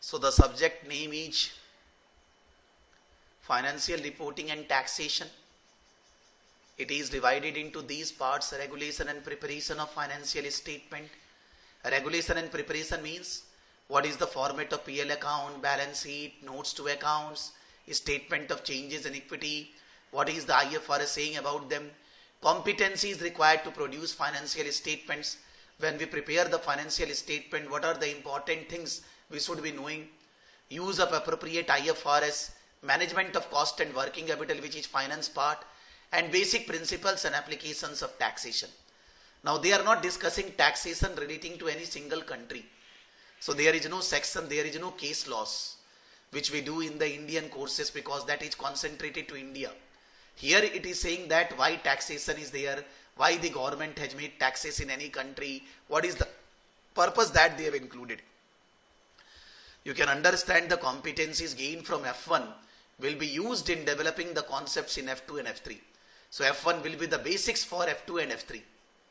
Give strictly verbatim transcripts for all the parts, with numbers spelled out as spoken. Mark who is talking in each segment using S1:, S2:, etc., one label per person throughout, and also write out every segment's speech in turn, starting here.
S1: So the subject name is financial reporting and taxation. It is divided into these parts: regulation and preparation of financial statement. Regulation and preparation means what is the format of P L account, balance sheet, notes to accounts, statement of changes in equity, what is the I F R S saying about them. Competency is required to produce financial statements. When we prepare the financial statement, what are the important things we should be knowing? Use of appropriate I F R S, management of cost and working capital, which is finance part, and basic principles and applications of taxation. Now they are not discussing taxation relating to any single country. So there is no section, there is no case laws, which we do in the Indian courses, because that is concentrated to India. Here it is saying that why taxation is there, why the government has made taxes in any country, what is the purpose that they have included. You can understand the competencies gained from F one will be used in developing the concepts in F two and F three. So F one will be the basics for F two and F three.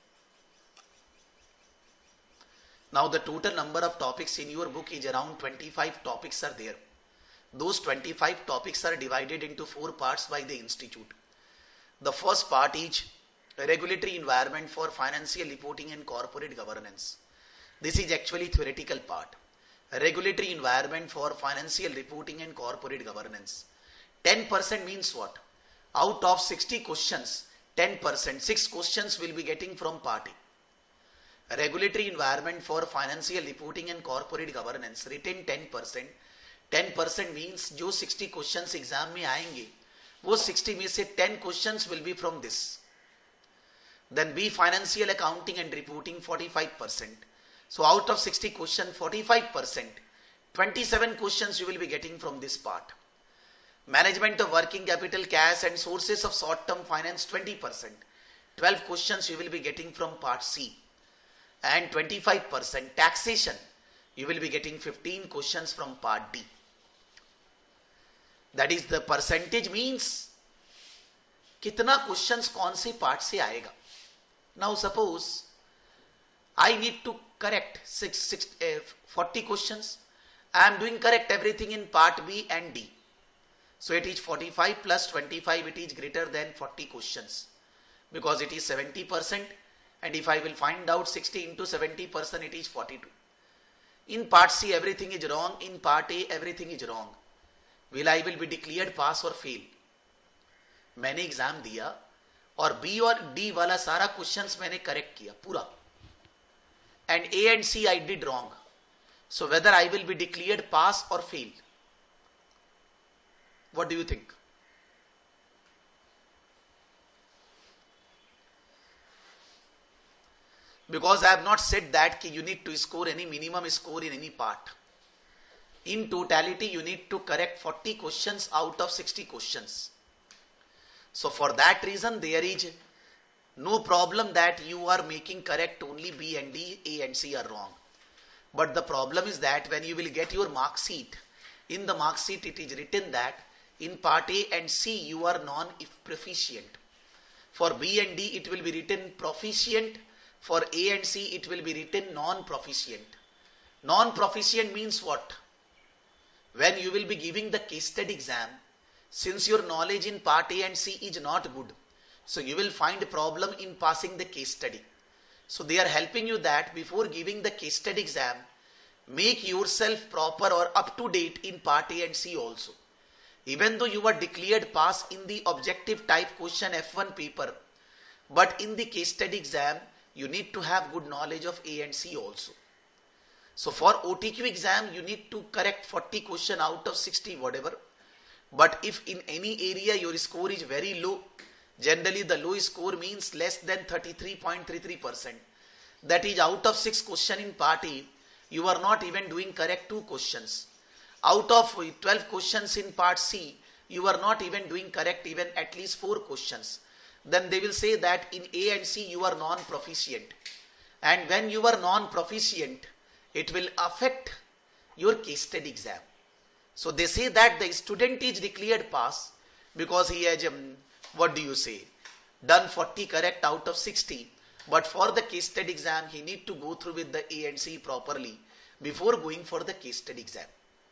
S1: Now the total number of topics in your book is around twenty-five topics are there. Those twenty-five topics are divided into four parts by the institute. The first part is regulatory environment for financial reporting and corporate governance. This is actually theoretical part. Regulatory environment for financial reporting and corporate governance. ten percent means what? Out of sixty questions, ten percent, six questions will be getting from part A. Regulatory environment for financial reporting and corporate governance, written ten percent. ten percent means जो sixty questions exam में आएंगे, वो sixty में से ten questions will be from this. Then B, financial accounting and reporting, forty-five percent. So out of sixty questions, forty-five percent, twenty-seven questions you will be getting from this part. Management of working capital, cash and sources of short-term finance, twenty percent. twelve questions you will be getting from part C. And twenty-five percent taxation, you will be getting fifteen questions from part D. That is the percentage means कितना questions कौन से part से आएगा. Now suppose I need to correct six, six, uh, forty questions. I am doing correct everything in part B and D. So it is forty-five plus twenty-five, it is greater than forty questions, because it is seventy percent, and if I will find out sixty into seventy percent, it is forty-two. In part C everything is wrong, in part A everything is wrong. Will I will be declared pass or fail? मैंने exam दिया और B और D वाला सारा questions मैंने correct किया पूरा, and A and C I did wrong. So whether I will be declared pass or fail? What do you think? Because I have not said that you need to score any minimum score in any part. In totality, you need to correct forty questions out of sixty questions. So for that reason, there is no problem that you are making correct only B and D, A and C are wrong. But the problem is that when you will get your mark sheet, in the mark sheet it is written that in part A and C you are non-proficient. For B and D it will be written proficient. For A and C it will be written non-proficient. Non-proficient means what? When you will be giving the case study exam, since your knowledge in part A and C is not good, so you will find a problem in passing the case study. So they are helping you that before giving the case study exam, make yourself proper or up to date in part A and C also. Even though you are declared pass in the objective type question F one paper, but in the case study exam, you need to have good knowledge of A and C also. So for O T Q exam, you need to correct forty question out of sixty whatever. But if in any area your score is very low, generally the low score means less than thirty-three point three three percent. That is out of six question in part A, you are not even doing correct two questions. Out of twelve questions in part C, you are not even doing correct even at least four questions. Then they will say that in A and C you are non-proficient. And when you are non-proficient, it will affect your case study exam. So they say that the student is declared pass because he has, um, what do you say, done forty correct out of sixty. But for the case study exam, he need to go through with the A and C properly before going for the case study exam.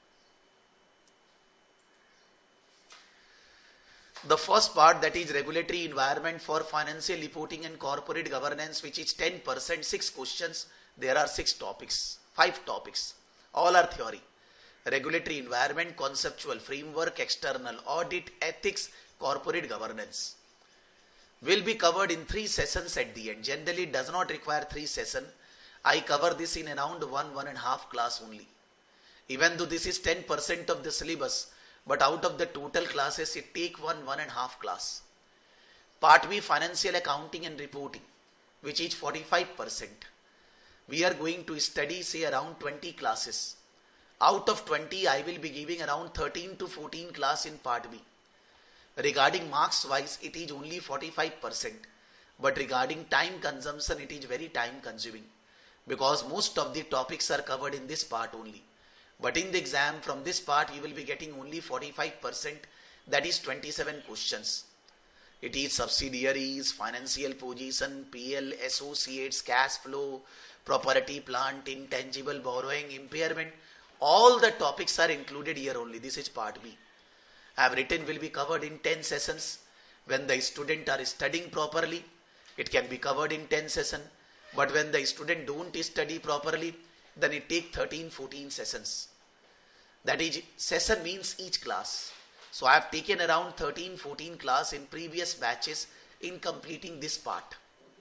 S1: The first part, that is regulatory environment for financial reporting and corporate governance, which is ten percent, six questions. There are six topics, five topics. All are theory. Regulatory environment, conceptual framework, external audit, ethics, corporate governance. Will be covered in three sessions at the end. Generally it does not require three sessions. I cover this in around one, one and a half class only. Even though this is ten percent of the syllabus, but out of the total classes, it take one, one and a half class. Part B, financial accounting and reporting, which is forty-five percent. We are going to study say around twenty classes. Out of twenty, I will be giving around thirteen to fourteen class in part B. Regarding marks wise, it is only forty-five percent. But regarding time consumption, it is very time consuming. Because most of the topics are covered in this part only. But in the exam, from this part, you will be getting only forty-five percent, that is twenty-seven questions. It is subsidiaries, financial position, P L, associates, cash flow, property, plant, intangible, borrowing, impairment. All the topics are included here only. This is part B. I have written will be covered in ten sessions. When the student are studying properly, it can be covered in ten sessions. But when the student don't study properly, then it take thirteen, fourteen sessions. That is, session means each class. So I have taken around thirteen, fourteen class in previous batches in completing this part.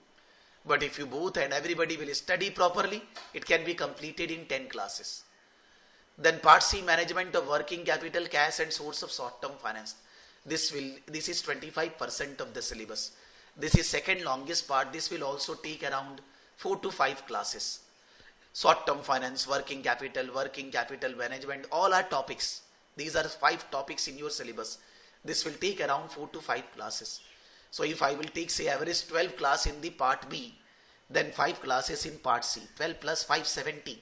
S1: But if you both and everybody will study properly, it can be completed in ten classes. Then part C, management of working capital, cash and source of short-term finance. This will, this is twenty-five percent of the syllabus. This is second longest part. This will also take around four to five classes. Short-term finance, working capital, working capital management, all are topics. These are five topics in your syllabus. This will take around four to five classes. So if I will take say average twelve class in the part B, then five classes in part C, twelve plus five, seventy.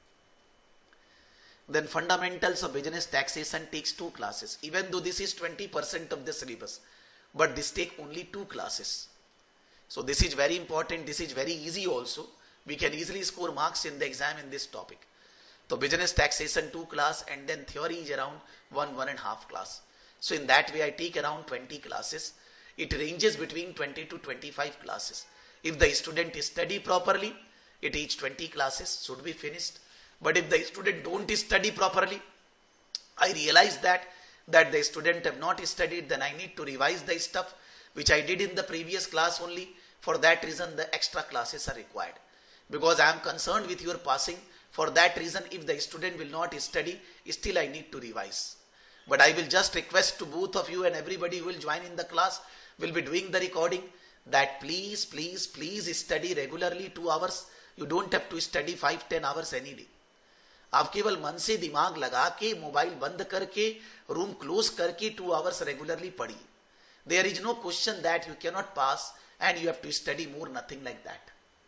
S1: Then fundamentals of business taxation takes two classes. Even though this is twenty percent of the syllabus, but this take only two classes. So this is very important. This is very easy also. We can easily score marks in the exam in this topic. So business taxation two class, and then theory is around one, one and a half class. So in that way I take around twenty classes. It ranges between twenty to twenty-five classes. If the student study properly, it is twenty classes should be finished. But if the student don't study properly, I realize that, that the student have not studied, then I need to revise the stuff which I did in the previous class only. For that reason, the extra classes are required. Because I am concerned with your passing. For that reason, if the student will not study, still I need to revise. But I will just request to both of you and everybody who will join in the class, will be doing the recording, that please, please, please study regularly two hours. You don't have to study five, ten hours any day. आप केवल मन से दिमाग लगा के mobile बंद करके room close करके टू आवर्स रेगुलरली पढ़िए. There is no question that you can not pass and you have to study more, nothing like that.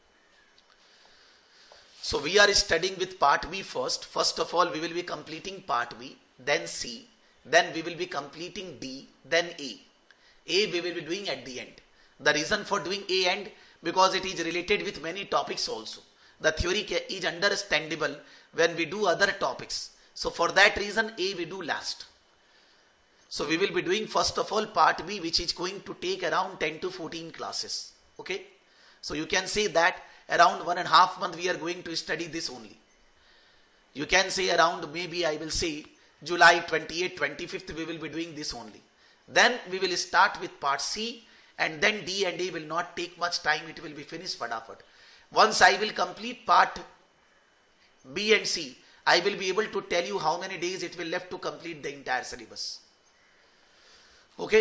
S1: So we are studying with part B first. First of all, we will be completing part B, then C, then we will be completing D, then A. A we will be doing at the end. The reason for doing A end, because it is related with many topics also. The theory is understandable when we do other topics. So for that reason, A we do last. So we will be doing first of all part B, which is going to take around ten to fourteen classes. Okay. So you can say that around one and a half month we are going to study this only. You can say around maybe I will say July twenty-eighth, twenty-fifth we will be doing this only. Then we will start with part C, and then D and A will not take much time. It will be finished fadafat. Once I will complete part B and C, I will be able to tell you how many days it will left to complete the entire syllabus. Okay.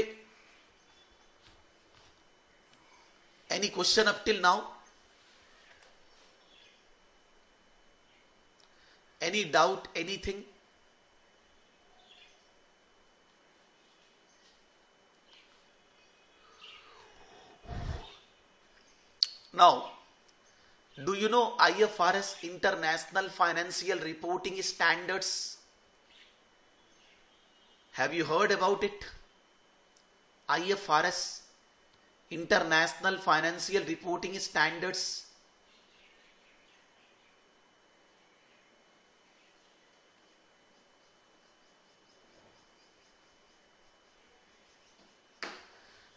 S1: Any question up till now? Any doubt, anything? Now, do you know I F R S, International Financial Reporting Standards? Have you heard about it? I F R S, International Financial Reporting Standards.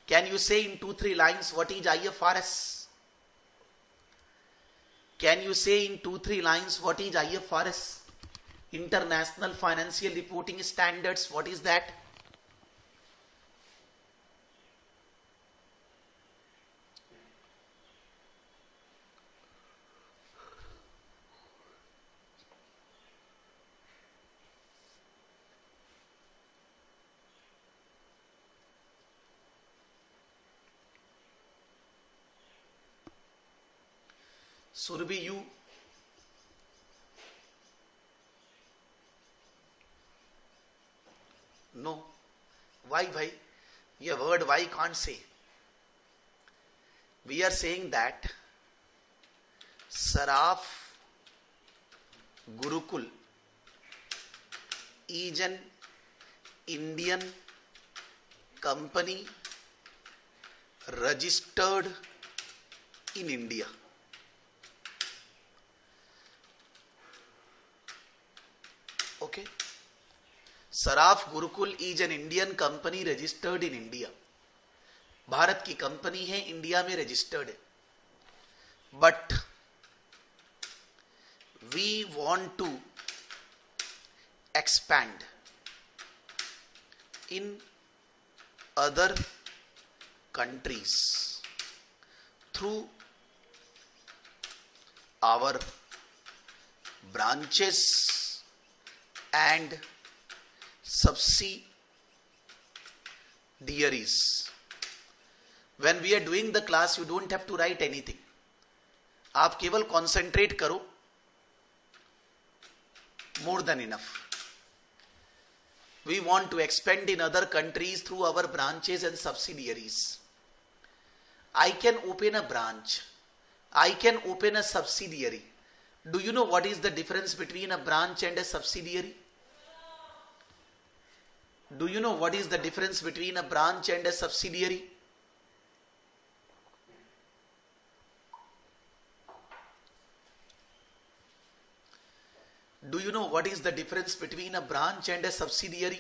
S1: Can you say in two, three lines what is I F R S? Can you say in two, three lines what is I F R S? International Financial Reporting Standards, what is that? Surabhi, you? No. Why, why? Your word why can't say. We are saying that Saraf Gurukul is an Indian company registered in India. Okay. Saraf Gurukul is an Indian company registered in India. Bharat की company है, India में registered है. But we want to expand in other countries through our branches and subsidiaries. When we are doing the class, you don't have to write anything. आप केवल concentrate करो. More than enough. We want to expand in other countries through our branches and subsidiaries. I can open a branch. I can open a subsidiary. Do you know what is the difference between a branch and a subsidiary? Do you know what is the difference between a branch and a subsidiary? Do you know what is the difference between a branch and a subsidiary?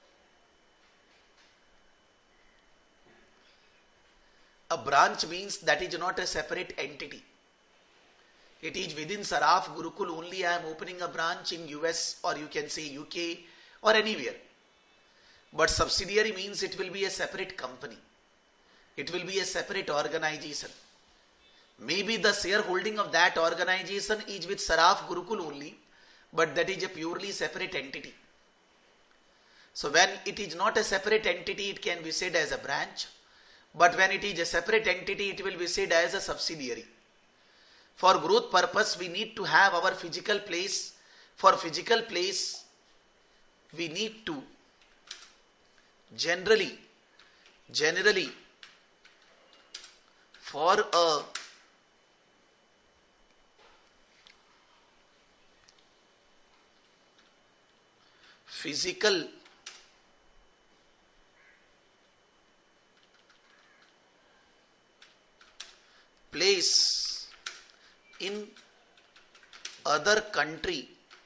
S1: A branch means that is not a separate entity. It is within Saraf Gurukul only I am opening a branch in U S, or you can say U K or anywhere. But subsidiary means it will be a separate company. It will be a separate organization. Maybe the shareholding of that organization is with Saraf Gurukul only, but that is a purely separate entity. So when it is not a separate entity, it can be said as a branch. But when it is a separate entity, it will be said as a subsidiary. For growth purpose, we need to have our physical place. For physical place, we need to generally, generally, for a physical place in other country,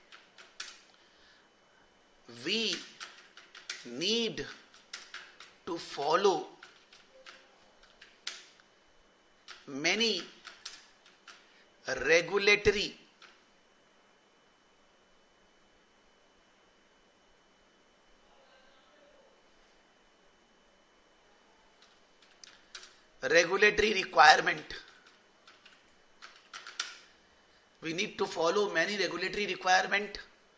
S1: we need to follow many regulatory regulatory requirement. We need to follow many regulatory requirement.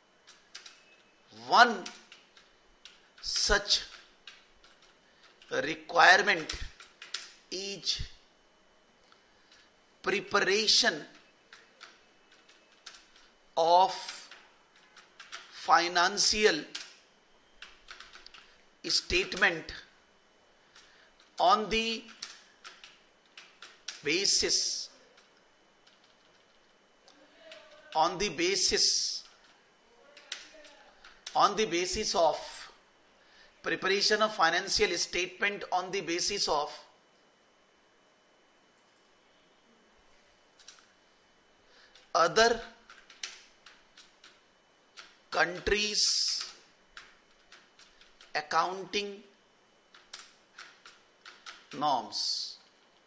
S1: One such requirement is preparation of financial statement on the basis on the basis on the basis of preparation of financial statement on the basis of other countries' accounting norms.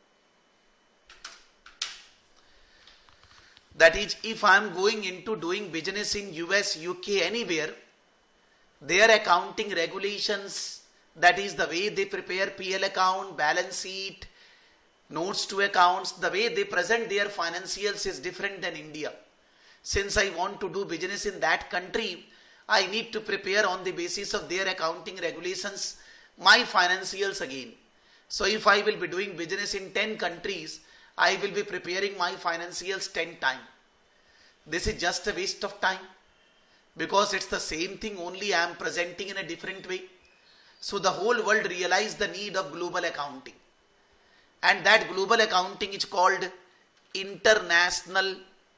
S1: That is, if I am going into doing business in U S, U K, anywhere, their accounting regulations, that is the way they prepare P L account, balance sheet, notes to accounts, the way they present their financials is different than India. Since I want to do business in that country, I need to prepare on the basis of their accounting regulations my financials again. So if I will be doing business in ten countries, I will be preparing my financials ten times. This is just a waste of time, because it's the same thing, only I am presenting in a different way. So the whole world realized the need of global accounting. And that global accounting is called International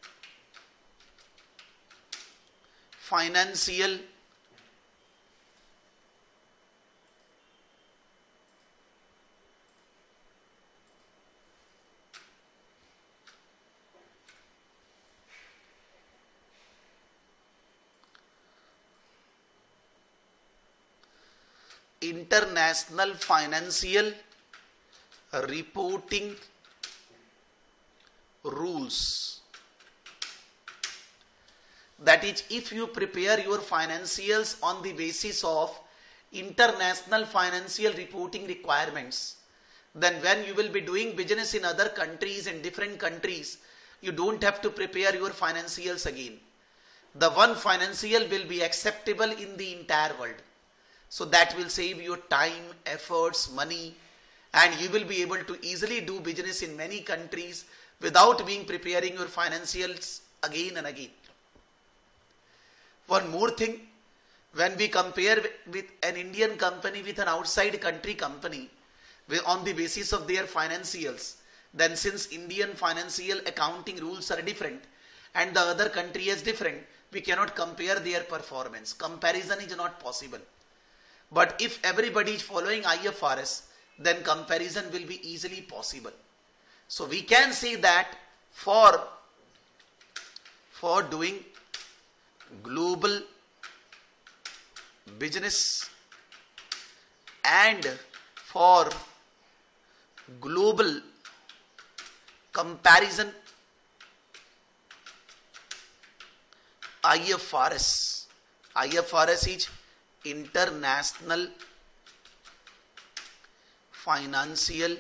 S1: Financial International Financial Reporting Rules. That is, if you prepare your financials on the basis of international financial reporting requirements, then when you will be doing business in other countries and different countries, you don't have to prepare your financials again. The one financial will be acceptable in the entire world. So that will save your time, efforts, money, and you will be able to easily do business in many countries without being preparing your financials again and again. One more thing, when we compare with an Indian company with an outside country company on the basis of their financials, then since Indian financial accounting rules are different and the other country is different, we cannot compare their performance. Comparison is not possible. But if everybody is following I F R S, then comparison will be easily possible. So we can say that for, for doing global business and for global comparison, I F R S, I F R S is International Financial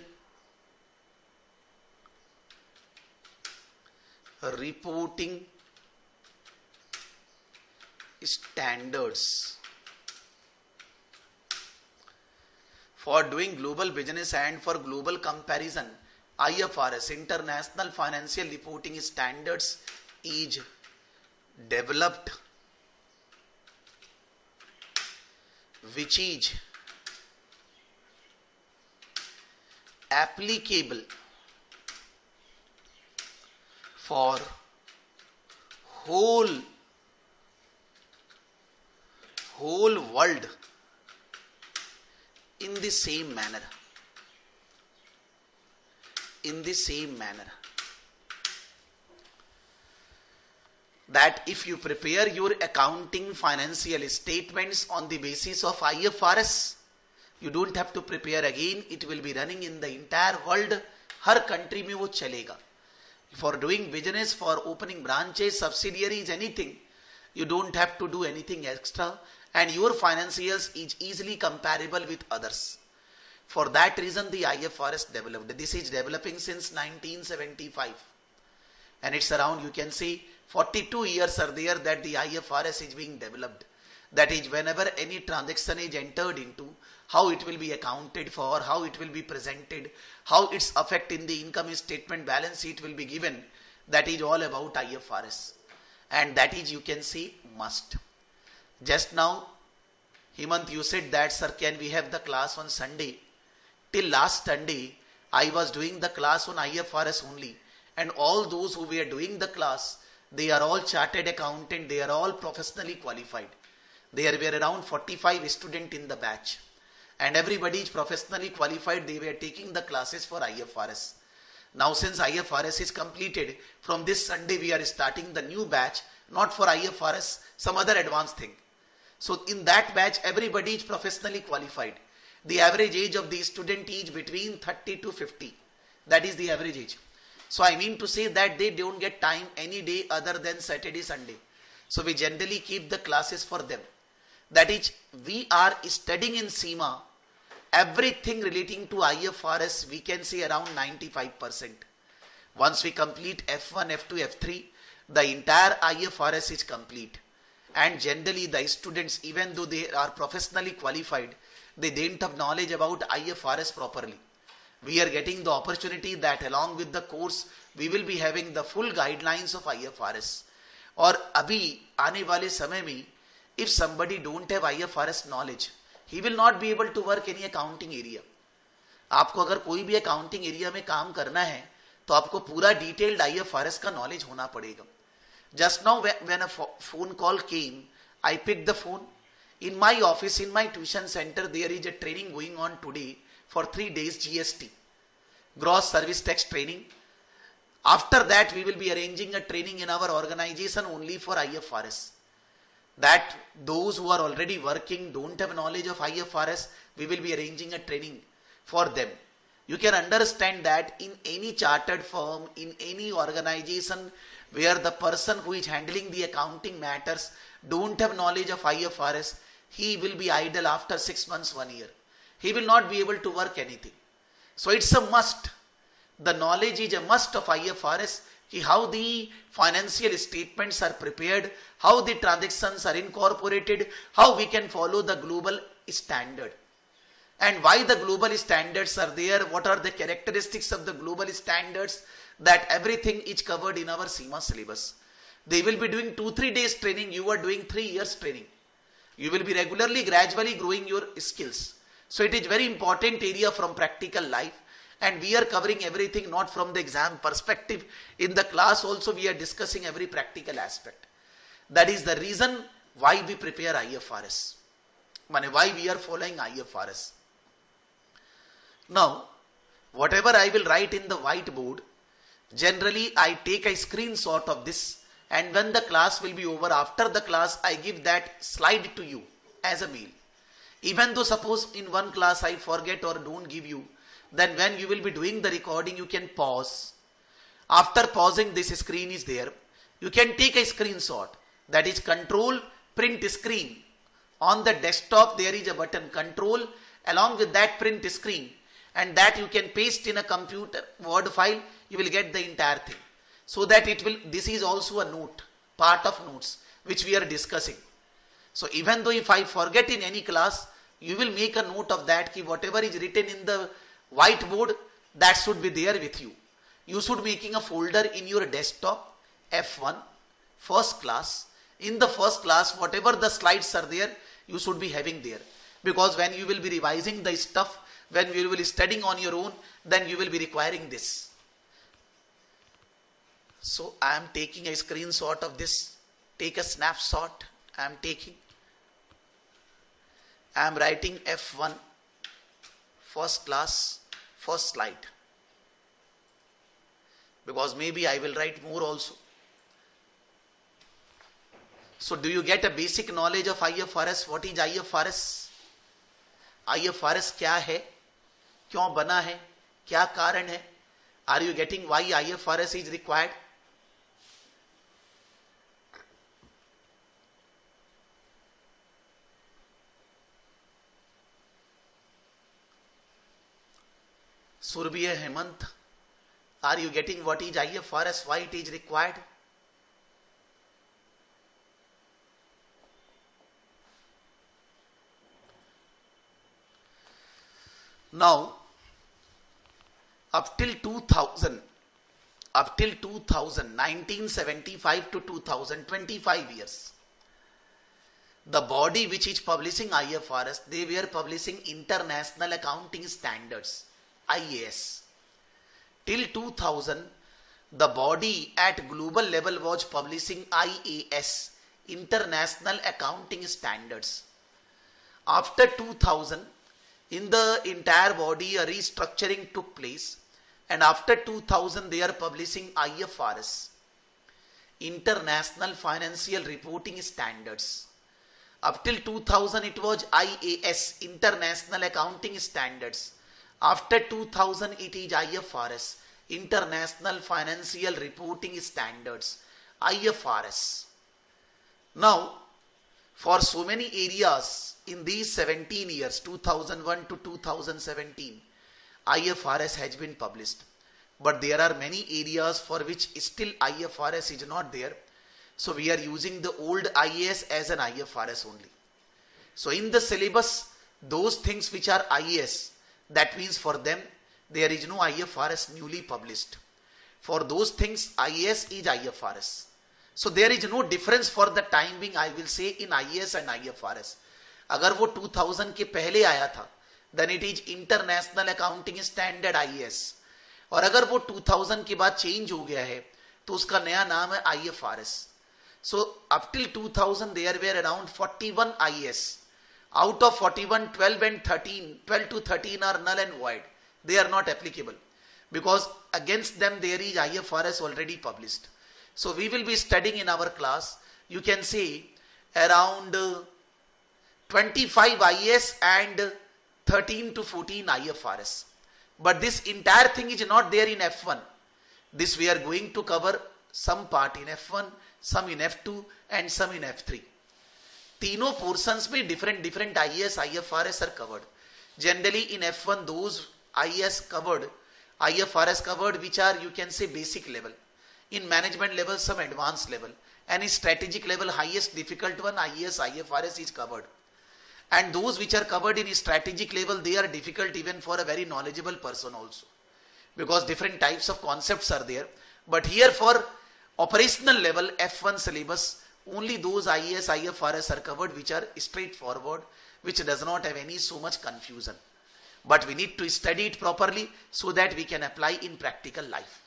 S1: Reporting Standards. For doing global business and for global comparison, I F R S, International Financial Reporting Standards, is developed, which is applicable for whole whole world in the same manner. In the same manner. That if you prepare your accounting financial statements on the basis of I F R S, you don't have to prepare again. It will be running in the entire world. Her country में वो चलेगा. For doing business, for opening branches, subsidiaries, anything, you don't have to do anything extra, and your financials is easily comparable with others. For that reason, the I F R S developed. This is developing since nineteen seventy-five, and it's around, you can say, forty-two years are there that the I F R S is being developed. That is, whenever any transaction is entered into, how it will be accounted for, how it will be presented, how its effect in the income statement balance sheet will be given. That is all about I F R S. And that is, you can say, must. Just now, Hemant, you said that, sir, can we have the class on Sunday? Till last Sunday, I was doing the class on I F R S only. And all those who were doing the class, they are all chartered accountant, they are all professionally qualified. There were around forty-five students in the batch. And everybody is professionally qualified, they were taking the classes for I F R S. Now since I F R S is completed, from this Sunday we are starting the new batch, not for I F R S, some other advanced thing. So in that batch, everybody is professionally qualified. The average age of the student is between thirty to fifty. That is the average age. So I mean to say that they don't get time any day other than Saturday, Sunday. So we generally keep the classes for them. That is, we are studying in Cima everything relating to I F R S, we can say around ninety-five percent. Once we complete F one, F two, F three, the entire I F R S is complete. And generally the students, even though they are professionally qualified, they didn't have knowledge about I F R S properly. We are getting the opportunity that along with the course, we will be having the full guidelines of I F R S. और अभी आने वाले समय में, if somebody don't have I F R S knowledge, he will not be able to work any accounting area. आपको अगर कोई भी accounting area में काम करना है, तो आपको पूरा detailed I F R S का knowledge होना पड़ेगा. Just now when a phone call came, I picked the phone. In my office, in my tuition center, there is a training going on today for three days G S T, Gross Service Tax training. After that, we will be arranging a training in our organization only for I F R S. That those who are already working, don't have knowledge of I F R S, we will be arranging a training for them. You can understand that in any chartered firm, in any organization where the person who is handling the accounting matters don't have knowledge of I F R S, he will be idle after six months, one year. He will not be able to work anything. So it's a must. The knowledge is a must of I F R S, how the financial statements are prepared, how the transactions are incorporated, how we can follow the global standard. And why the global standards are there, what are the characteristics of the global standards, that everything is covered in our Cima syllabus. They will be doing two, three days training, you are doing three years training. You will be regularly, gradually growing your skills. So it is very important area from practical life. And we are covering everything not from the exam perspective. In the class also we are discussing every practical aspect. That is the reason why we prepare I F R S. Why we are following I F R S. Now, whatever I will write in the whiteboard, generally I take a screenshot of this, and when the class will be over, after the class I give that slide to you as a mail. Even though suppose in one class I forget or don't give you, then when you will be doing the recording, you can pause. After pausing, this screen is there. You can take a screenshot. That is control print screen. On the desktop, there is a button control along with that print screen. And that you can paste in a computer Word file. You will get the entire thing. So that it will, this is also a note, part of notes, which we are discussing. So even though if I forget in any class, you will make a note of that, ki whatever is written in the whiteboard, that should be there with you. You should making a folder in your desktop, F one, first class. In the first class, whatever the slides are there, you should be having there. Because when you will be revising the stuff, when you will be studying on your own, then you will be requiring this. So I am taking a screenshot of this. Take a snapshot. I am taking. I am writing F one, first class, first slide. Because maybe I will write more also. So do you get a basic knowledge of I F R S? What is I F R S? I F R S क्या है? क्यों बना है? क्या कारण है? Are you getting why I F R S is required? Surbiya Hemant, are you getting what is I F R S, why it is required? Now, up till two thousand, up till two thousand, nineteen seventy-five to two thousand, twenty-five years, the body which is publishing I F R S, they were publishing International Accounting Standards, I A S. Till two thousand, the body at global level was publishing I A S, International Accounting Standards. After two thousand, in the entire body, a restructuring took place, and after two thousand, they are publishing I F R S, International Financial Reporting Standards. Up till two thousand it was I A S, International Accounting Standards. After two thousand it is I F R S, International Financial Reporting Standards, I F R S. Now, for so many areas in these seventeen years, two thousand one to two thousand seventeen, I F R S has been published. But there are many areas for which still I F R S is not there. So we are using the old I A S as an I F R S only. So in the syllabus, those things which are I A S, that means for them, there is no I F R S newly published. For those things, I A S is I F R S. So there is no difference for the time being, I will say, in I A S and I F R S. अगर वो two thousand के पहले आया था, then it is International Accounting Standard I A S. और अगर वो two thousand के बाद चेंज हो गया है, तो उसका नया नाम है I F R S. So up till two thousand there were around forty-one I A S. Out of forty-one, twelve and thirteen, twelve to thirteen are null and void. They are not applicable because against them there is I F R S already published. So we will be studying in our class, you can say around uh, twenty-five I A S and thirteen to fourteen I F R S. But this entire thing is not there in F one. This we are going to cover some part in F one, some in F two and some in F three. तीनों portions में different different I A S, I F R S are covered. Generally in F one those I A S covered, I F R S covered which are, you can say, basic level. In management level some advanced level, and in strategic level highest difficult one I A S, I F R S is covered. And those which are covered in strategic level, they are difficult even for a very knowledgeable person also, because different types of concepts are there. But here for operational level F one syllabus, only those I A S, I F R S are covered which are straightforward, which does not have any so much confusion. But we need to study it properly so that we can apply in practical life.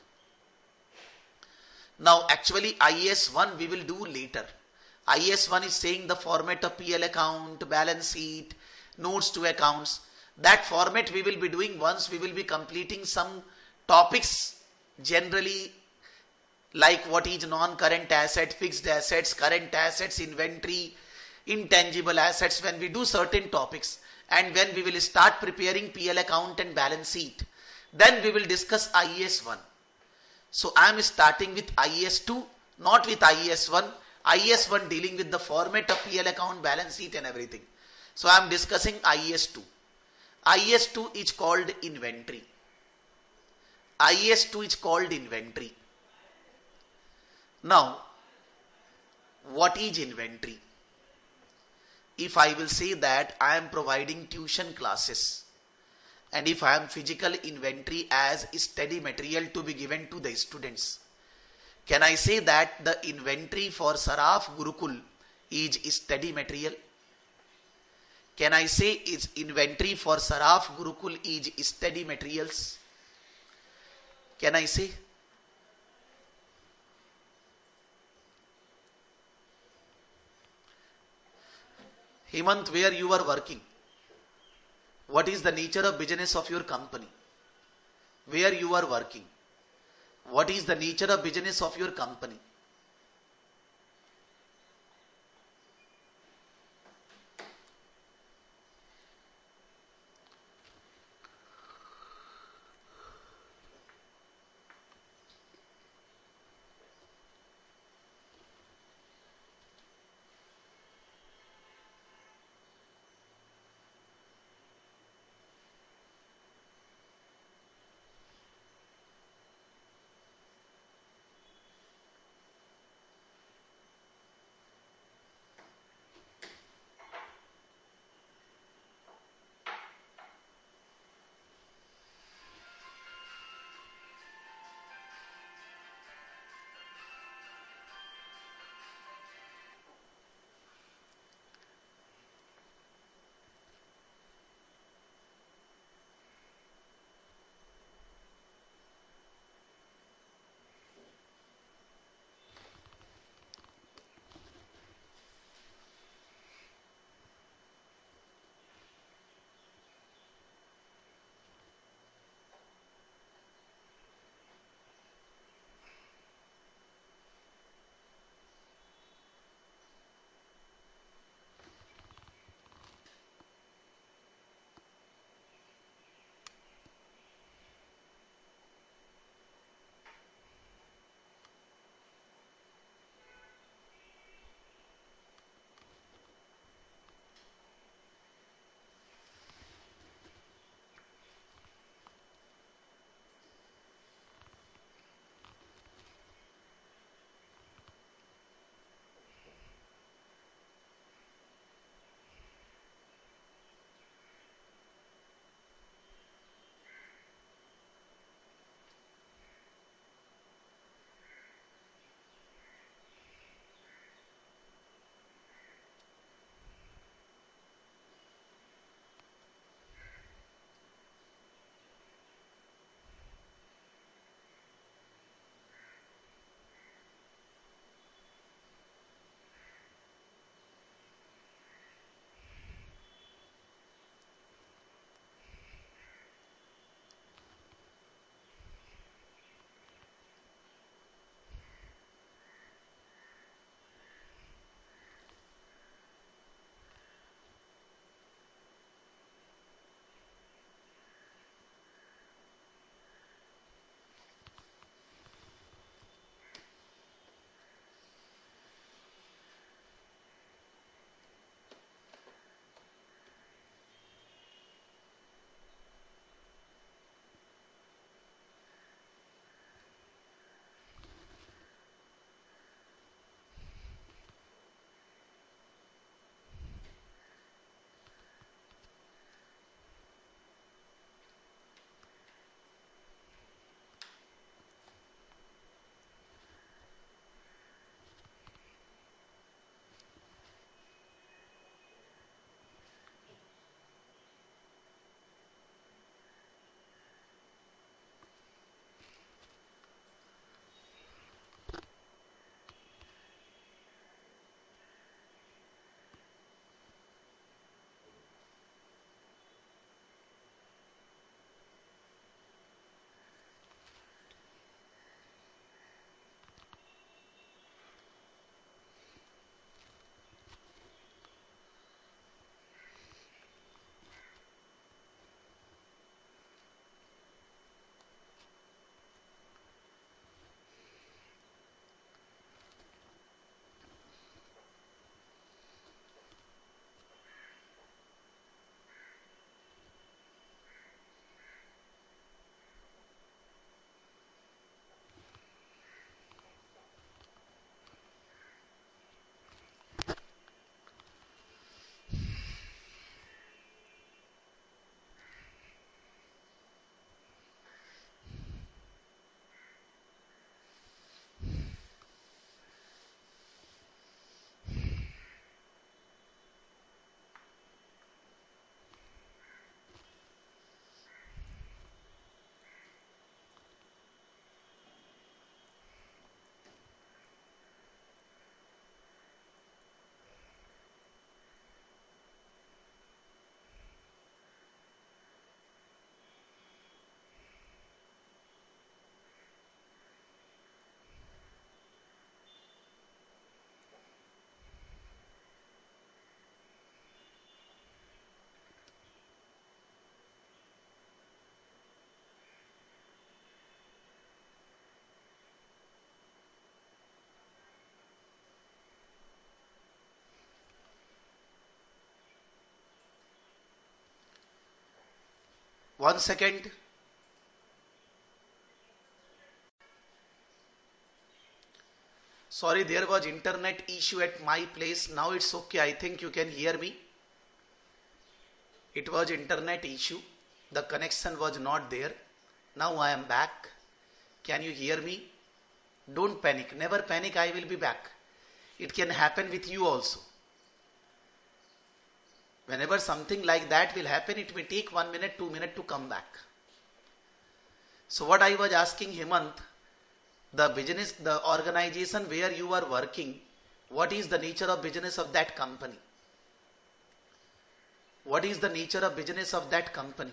S1: Now actually I A S one we will do later. I A S one is saying the format of P L account, balance sheet, notes to accounts. That format we will be doing once we will be completing some topics, generally like what is non-current asset, fixed assets, current assets, inventory, intangible assets. When we do certain topics and when we will start preparing P L account and balance sheet, then we will discuss I A S one. So I am starting with I A S two, not with I A S one. I A S one dealing with the format of P L account, balance sheet and everything. So I am discussing I A S two. I A S two is called inventory. I A S two is called inventory. Now, what is inventory? If I will say that I am providing tuition classes, and if I am physical inventory as study material to be given to the students, can I say that the inventory for Saraf Gurukul is study material? Can I say is inventory for Saraf Gurukul is study materials? Can I say? Hemant, where you are working? What is the nature of business of your company? Where you are working? What is the nature of business of your company? One second. Sorry, there was internet issue at my place. Now it's okay. I think you can hear me. It was internet issue. The connection was not there. Now I am back. Can you hear me? Don't panic. Never panic. I will be back. It can happen with you also. Whenever something like that will happen, it may take one minute, two minutes to come back. So what I was asking Hemant, the business, the organization where you are working, what is the nature of business of that company? What is the nature of business of that company?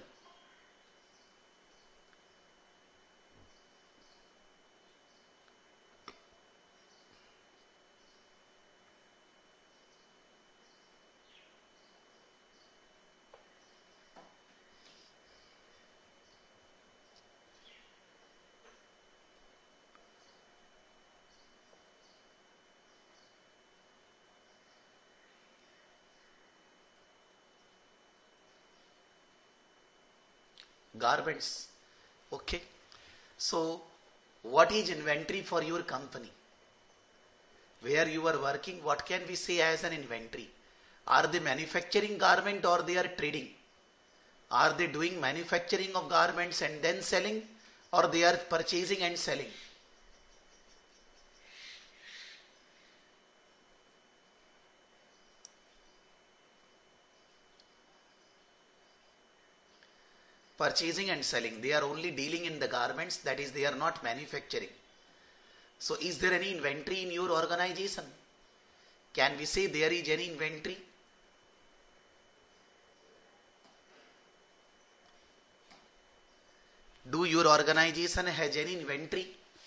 S1: Garments. Okay. So what is inventory for your company? Where you are working, what can we say as an inventory? Are they manufacturing garment or they are trading? Are they doing manufacturing of garments and then selling, or they are purchasing and selling? Purchasing and selling. They are only dealing in the garments, that is, they are not manufacturing. So is there any inventory in your organization? Can we say there is any inventory? Do your organization has any inventory?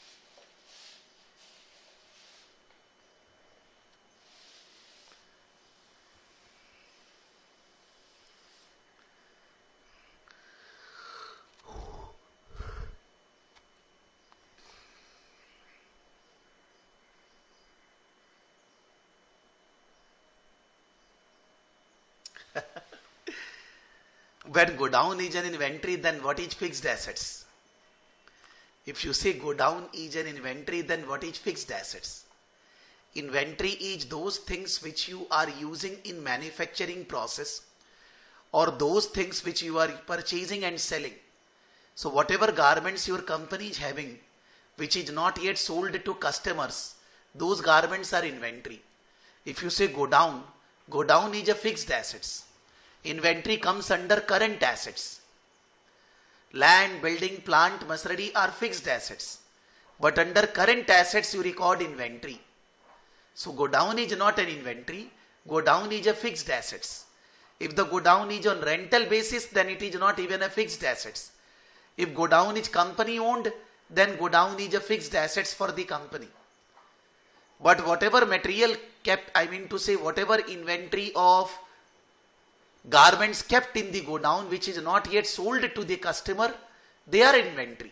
S1: When go down is an inventory, then what is fixed assets? If you say go down is an inventory, then what is fixed assets? Inventory is those things which you are using in manufacturing process, or those things which you are purchasing and selling. So whatever garments your company is having, which is not yet sold to customers, those garments are inventory. If you say go down, go down is a fixed assets. Inventory comes under current assets. Land, building, plant, machinery are fixed assets. But under current assets you record inventory. So go down is not an inventory. Go down is a fixed assets. If the go down is on rental basis, then it is not even a fixed assets. If go down is company owned, then go down is a fixed assets for the company. But whatever material kept, I mean to say whatever inventory of garments kept in the go down which is not yet sold to the customer, they are inventory.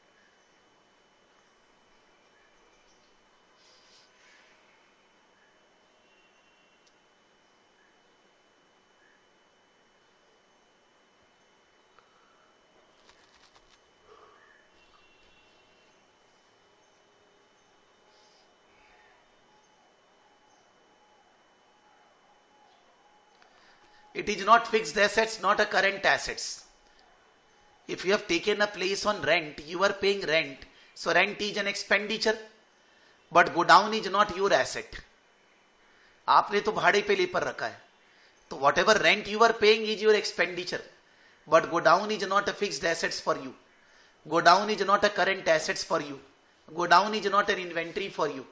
S1: It is not fixed assets, not a current assets. If you have taken a place on rent, you are paying rent. So rent is an expenditure, but go down is not your asset. आपने तो भाड़े पे ले पर रखा है. तो whatever rent you are paying is your expenditure, but go down is not a fixed assets for you. Go down is not a current assets for you. Go down is not an inventory for you.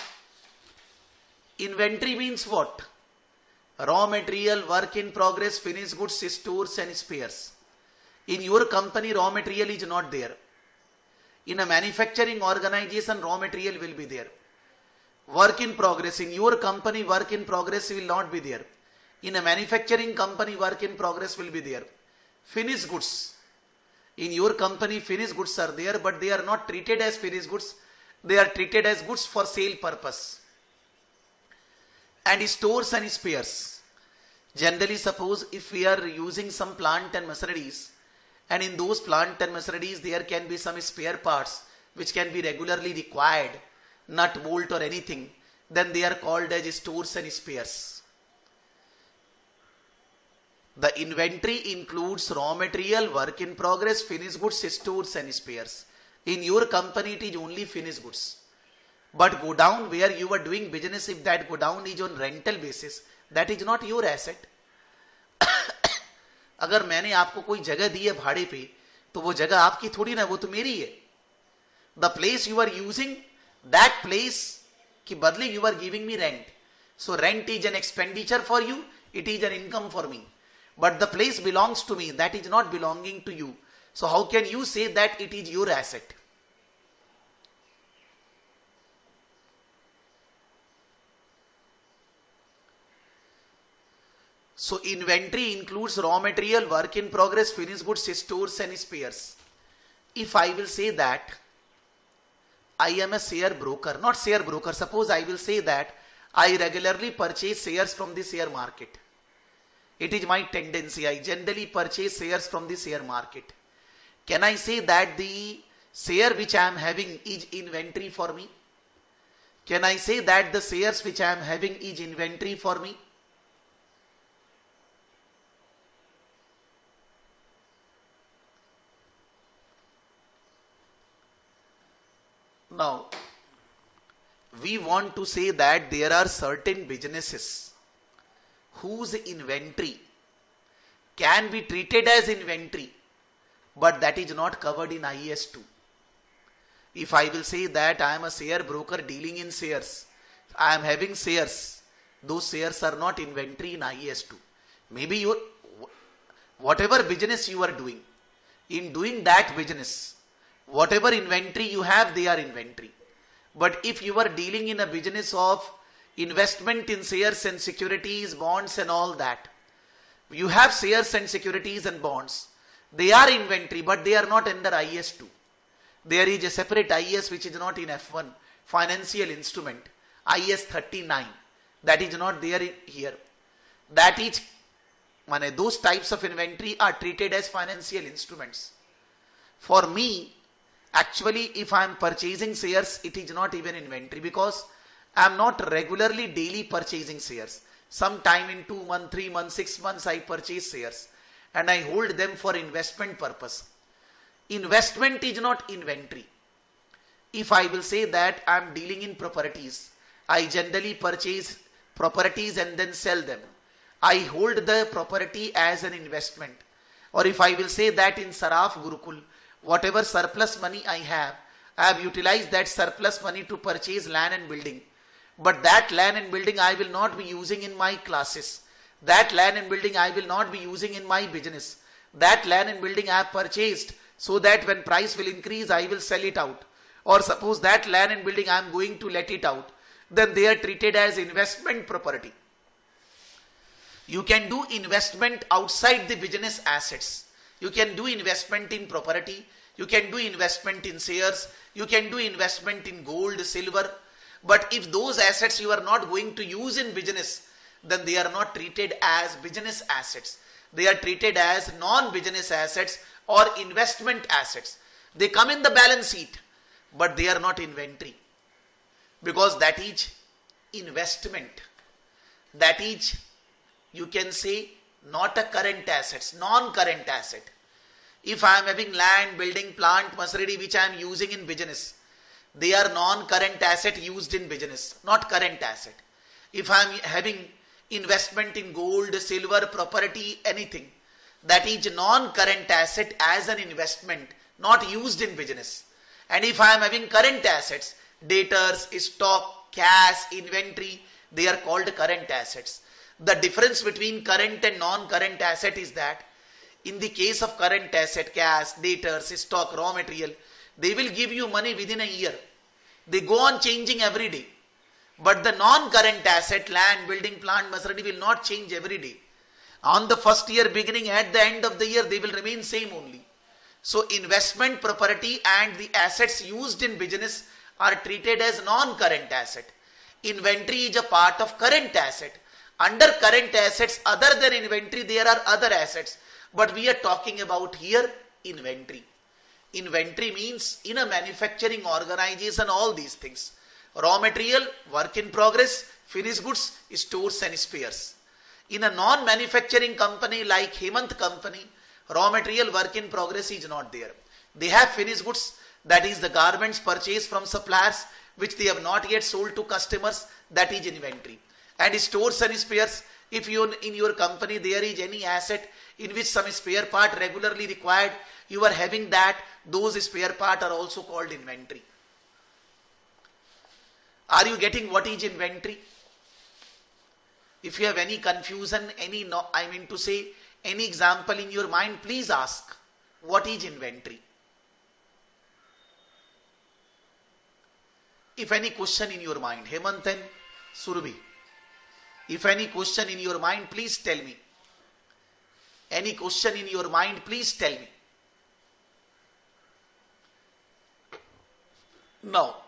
S1: Inventory means what? Raw material, work in progress, finished goods, stores and spares. In your company, raw material is not there. In a manufacturing organization, raw material will be there. Work in progress. In your company, work in progress will not be there. In a manufacturing company, work in progress will be there. Finished goods. In your company, finished goods are there, but they are not treated as finished goods. They are treated as goods for sale purpose. And stores and spares. Generally, suppose if we are using some plant and machineries, And in those plant and machineries, there can be some spare parts which can be regularly required, nut, bolt or anything. Then they are called as stores and spares. The inventory includes raw material, work in progress, finished goods, stores and spares. In your company, it is only finished goods. But go down where you are doing business, if that go down is on rental basis, that is not your asset. अगर मैंने आपको कोई जगह दी है भाड़े पे, तो वो जगह आपकी थोड़ी ना, वो तो मेरी है. The place you are using, that place की बदले you are giving me rent. So rent is an expenditure for you, it is an income for me. But the place belongs to me, that is not belonging to you. So how can you say that it is your asset? So inventory includes raw material, work in progress, finished goods, stores and spares. If I will say that I am a share broker, not share broker, suppose I will say that I regularly purchase shares from the share market. It is my tendency, I generally purchase shares from the share market. Can I say that the share which I am having is inventory for me? Can I say that the shares which I am having is inventory for me? Now, we want to say that there are certain businesses whose inventory can be treated as inventory, but that is not covered in I E S two. If I will say that I am a share broker dealing in shares, I am having shares, those shares are not inventory in I E S two. Maybe your whatever business you are doing, in doing that business, whatever inventory you have, they are inventory. But if you are dealing in a business of investment in shares and securities, bonds and all that, you have shares and securities and bonds. They are inventory, but they are not under I E S two. There is a separate I E S which is not in F one, financial instrument, I E S thirty-nine. That is not there here. That is, mane, those types of inventory are treated as financial instruments. For me, actually, if I am purchasing shares, it is not even inventory, because I am not regularly daily purchasing shares. Sometime in two months, three months, six months, I purchase shares and I hold them for investment purpose. Investment is not inventory. If I will say that I am dealing in properties, I generally purchase properties and then sell them. I hold the property as an investment. Or if I will say that in Saraf Gurukul, whatever surplus money I have, I have utilized that surplus money to purchase land and building. But that land and building I will not be using in my classes. That land and building I will not be using in my business. That land and building I have purchased so that when price will increase, I will sell it out. Or suppose that land and building I am going to let it out, then they are treated as investment property. You can do investment outside the business assets. You can do investment in property. You can do investment in shares. You can do investment in gold, silver. But if those assets you are not going to use in business, then they are not treated as business assets. They are treated as non-business assets or investment assets. They come in the balance sheet, but they are not inventory. Because that is investment. That is, you can say, not a current assets, non-current asset. If I am having land, building, plant, machinery which I am using in business, they are non-current asset used in business, not current asset. If I am having investment in gold, silver, property, anything, that is non-current asset as an investment, not used in business. And if I am having current assets, debtors, stock, cash, inventory, they are called current assets. The difference between current and non-current asset is that in the case of current asset, cash, debtors, stock, raw material, they will give you money within a year. They go on changing every day. But the non-current asset, land, building, plant, machinery will not change every day. On the first year beginning, at the end of the year, they will remain same only. So investment property and the assets used in business are treated as non-current asset. Inventory is a part of current asset. Under current assets, other than inventory, there are other assets. But we are talking about here Inventory. Inventory means in a manufacturing organization, all these things. Raw material, work in progress, finished goods, stores and spares. In a non-manufacturing company like Hemant company, raw material, work in progress is not there. They have finished goods, that is the garments purchased from suppliers which they have not yet sold to customers, that is inventory. And stores and spares, if you in your company there is any asset in which some spare part regularly required, you are having that, those spare part are also called inventory. Are you getting what is inventory? If you have any confusion, any no, I mean to say any example in your mind, please ask what is inventory. If any question in your mind, Hemant and Surabhi, if any question in your mind, please tell me. Any question in your mind, please tell me. Now,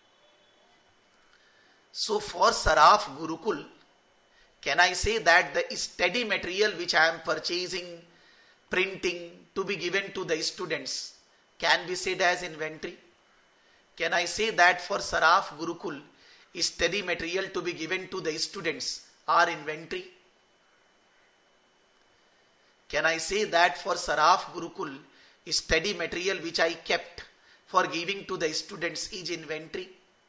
S1: so for Saraf Gurukul, can I say that the study material which I am purchasing, printing to be given to the students can be said as inventory? Can I say that for Saraf Gurukul, study material to be given to the students are inventory? Can I say that for Saraf Gurukul, study material which I kept for giving to the students is inventory?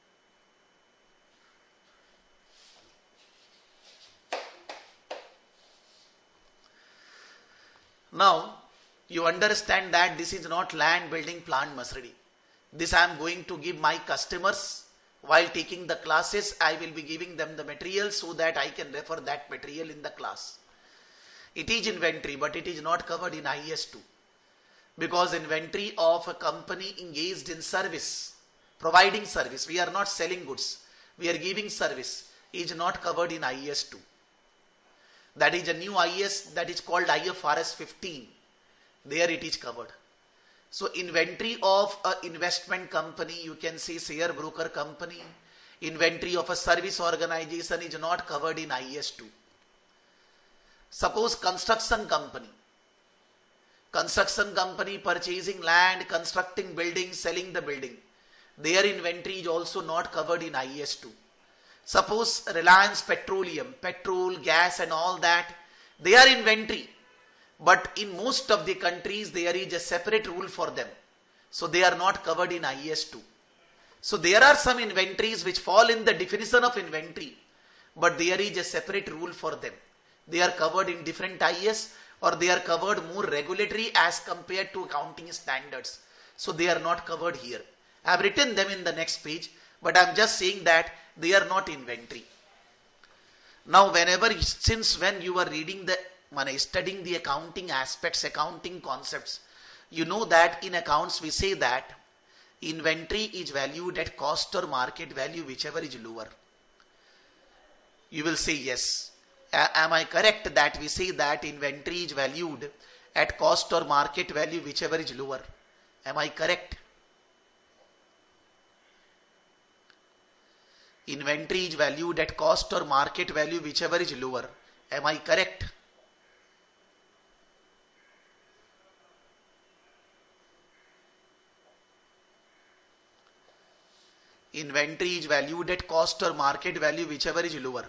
S1: Now, you understand that this is not land, building, plant, machinery. This I am going to give my customers while taking the classes. I will be giving them the material so that I can refer that material in the class. It is inventory, but it is not covered in I E S two. Because inventory of a company engaged in service, providing service, we are not selling goods, we are giving service, is not covered in I E S two. That is a new I E S that is called I F R S fifteen. There it is covered. So inventory of a investment company, you can say share broker company, inventory of a service organization is not covered in I E S two. Suppose construction company. Construction company purchasing land, constructing buildings, selling the building. Their inventory is also not covered in I E S two. Suppose Reliance Petroleum, petrol, gas and all that, they are inventory. But in most of the countries there is a separate rule for them. So they are not covered in I E S two. So there are some inventories which fall in the definition of inventory, but there is a separate rule for them. They are covered in different I E S or they are covered more regulatory as compared to accounting standards. So they are not covered here. I have written them in the next page, but I am just saying that they are not inventory. Now whenever, since when you are reading the, when I studying the accounting aspects, accounting concepts, you know that in accounts we say that inventory is valued at cost or market value, whichever is lower. You will say yes. A- am I correct that we say that inventory is valued at cost or market value, whichever is lower? Am I correct? Inventory is valued at cost or market value, whichever is lower. Am I correct? Inventory is valued at cost or market value, whichever is lower.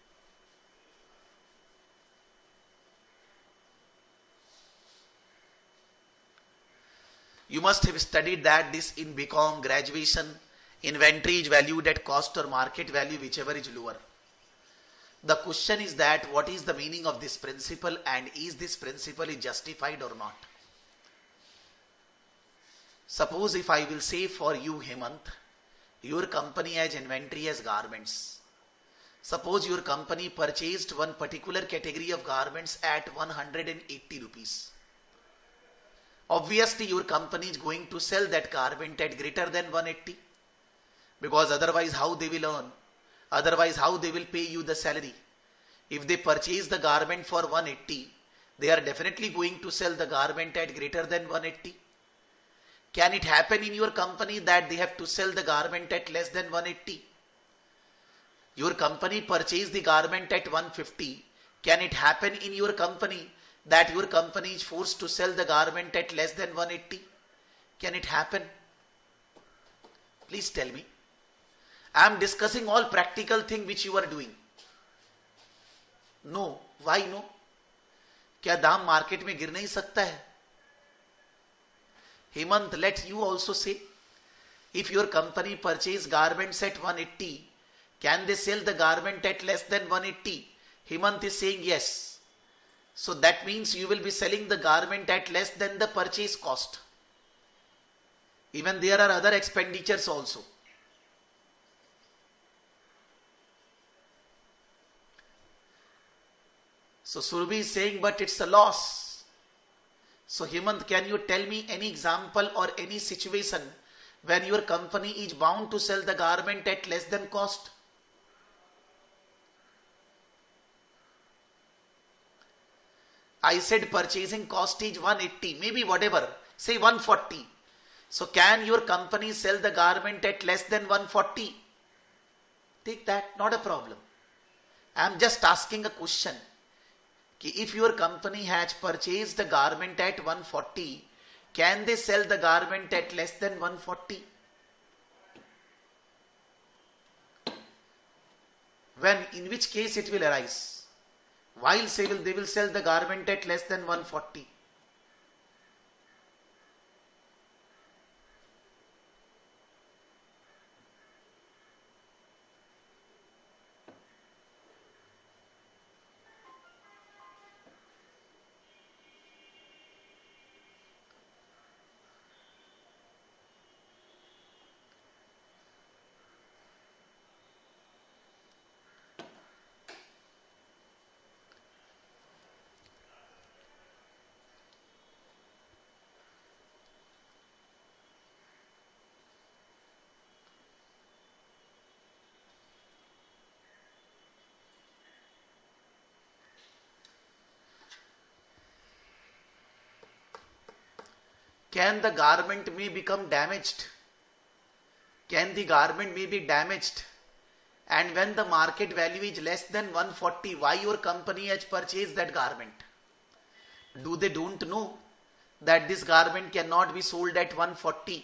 S1: You must have studied that this in B Com graduation. Inventory is valued at cost or market value, whichever is lower. The question is that what is the meaning of this principle and is this principle is justified or not? Suppose if I will say for you, Hemant, your company has inventory as garments. Suppose your company purchased one particular category of garments at one hundred eighty rupees. Obviously your company is going to sell that garment at greater than one hundred eighty. Because otherwise how they will earn? Otherwise how they will pay you the salary? If they purchase the garment for one hundred eighty, they are definitely going to sell the garment at greater than one hundred eighty. Can it happen in your company that they have to sell the garment at less than one hundred eighty? Your company purchased the garment at one hundred fifty. Can it happen in your company that your company is forced to sell the garment at less than one eighty? Can it happen? Please tell me. I am discussing all practical thing which you are doing. No. Why no? क्या दाम market में गिर नहीं सकता है? Hemant, let you also say. If your company purchase garments at one eighty, can they sell the garment at less than one eighty? Hemant is saying yes. So that means you will be selling the garment at less than the purchase cost. Even there are other expenditures also. So Surabhi is saying, but it's a loss. So Hemant, can you tell me any example or any situation when your company is bound to sell the garment at less than cost? I said purchasing cost is one eighty, maybe whatever, say one forty. So can your company sell the garment at less than one forty? Take that, not a problem. I am just asking a question. If your company has purchased the garment at one forty, can they sell the garment at less than one forty? When, in which case it will arise? While they will, they will sell the garment at less than one forty. Can the garment may become damaged? Can the garment may be damaged? And when the market value is less than one forty, why your company has purchased that garment? Do they don't know that this garment cannot be sold at one forty?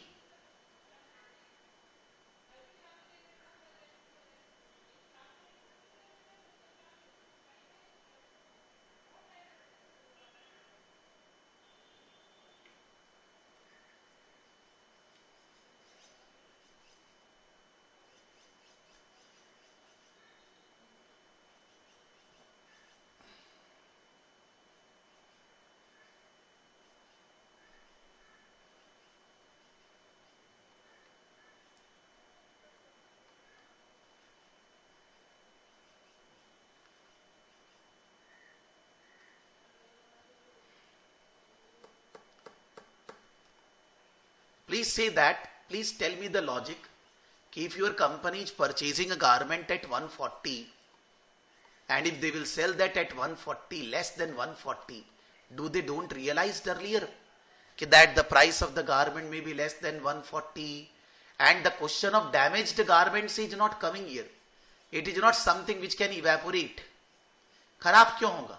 S1: Please say that, please tell me the logic. If your company is purchasing a garment at one forty and if they will sell that at one forty, less than one forty, do they don't realize earlier that the price of the garment may be less than one forty and the question of damaged garments is not coming here. It is not something which can evaporate. खराब क्यों होगा?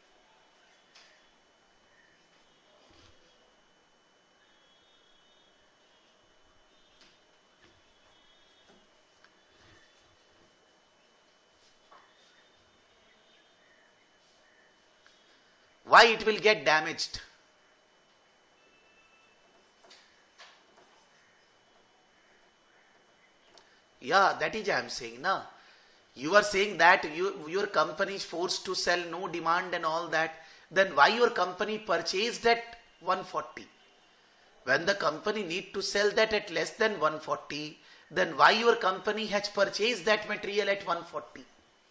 S1: Why it will get damaged? Yeah, that is I am saying. Na? You are saying that you, your company is forced to sell, no demand and all that. Then why your company purchased at one forty? When the company need to sell that at less than one forty, then why your company has purchased that material at one forty?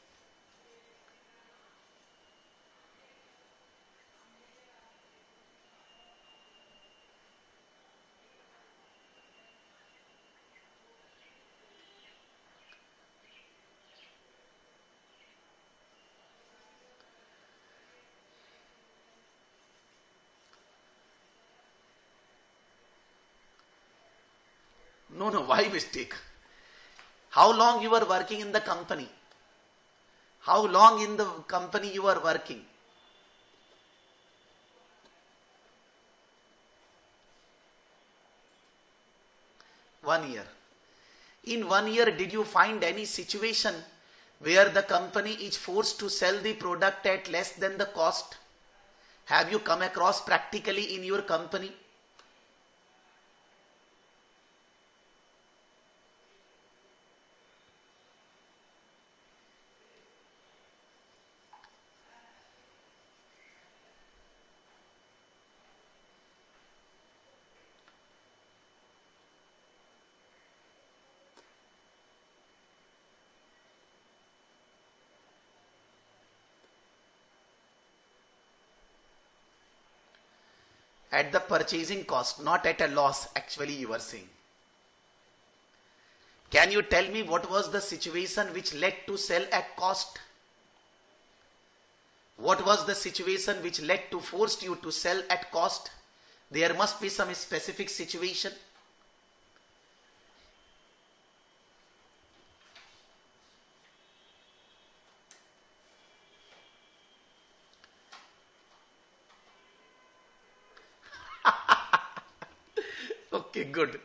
S1: No, no, why mistake? How long you are working in the company? How long in the company you are working? One year. In one year, did you find any situation where the company is forced to sell the product at less than the cost? Have you come across practically in your company? At the purchasing cost, not at a loss, actually you are saying. Can you tell me what was the situation which led to sell at cost? What was the situation which led to forced you to sell at cost? There must be some specific situation. Okay, good.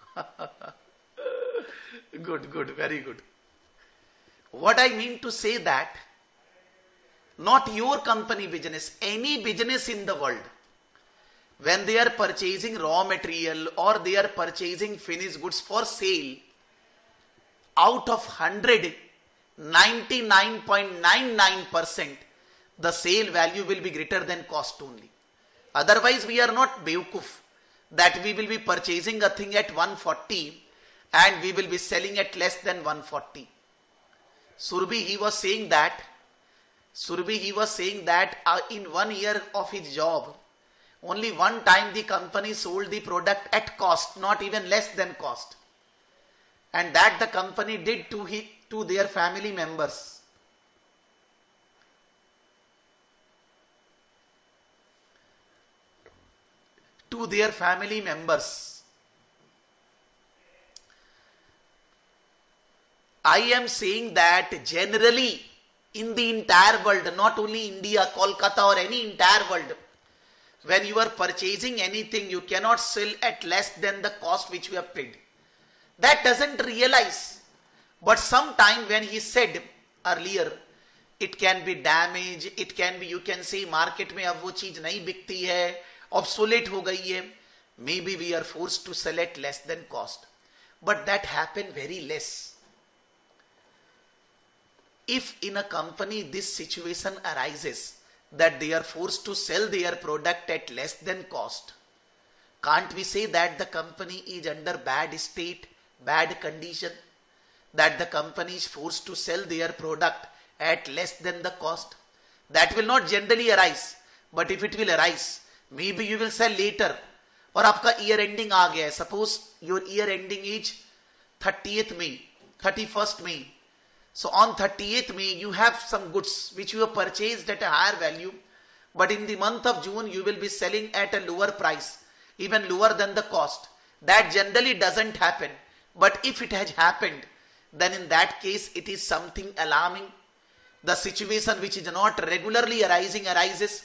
S1: Good, good, very good. What I mean to say that, not your company business, any business in the world, when they are purchasing raw material or they are purchasing finished goods for sale, out of one hundred, ninety-nine point nine nine percent the sale value will be greater than cost only. Otherwise, we are not beukuf that we will be purchasing a thing at one forty and we will be selling at less than one forty. Surbhi, he was saying that, Surbhi, he was saying that uh, in one year of his job, only one time the company sold the product at cost, not even less than cost. And that the company did to, he, to their family members. To their family members. I am saying that generally in the entire world, not only India, Kolkata or any entire world, when you are purchasing anything, you cannot sell at less than the cost which you have paid. That doesn't realize. But sometime when he said earlier, it can be damaged, it can be, you can say market में अब वो चीज नहीं बिकती है, obsolete हो गई है, maybe we are forced to sell at less than cost. But that happened very less. If in a company this situation arises that they are forced to sell their product at less than cost, can't we say that the company is under bad state, bad condition, that the company is forced to sell their product at less than the cost? That will not generally arise, but if it will arise, maybe you will sell later. और आपका year ending आ गया है. Suppose your year ending is thirtieth May, thirty-first May. So on thirtieth May, you have some goods which you have purchased at a higher value, but in the month of June, you will be selling at a lower price, even lower than the cost. That generally doesn't happen. But if it has happened, then in that case, it is something alarming. The situation which is not regularly arising arises.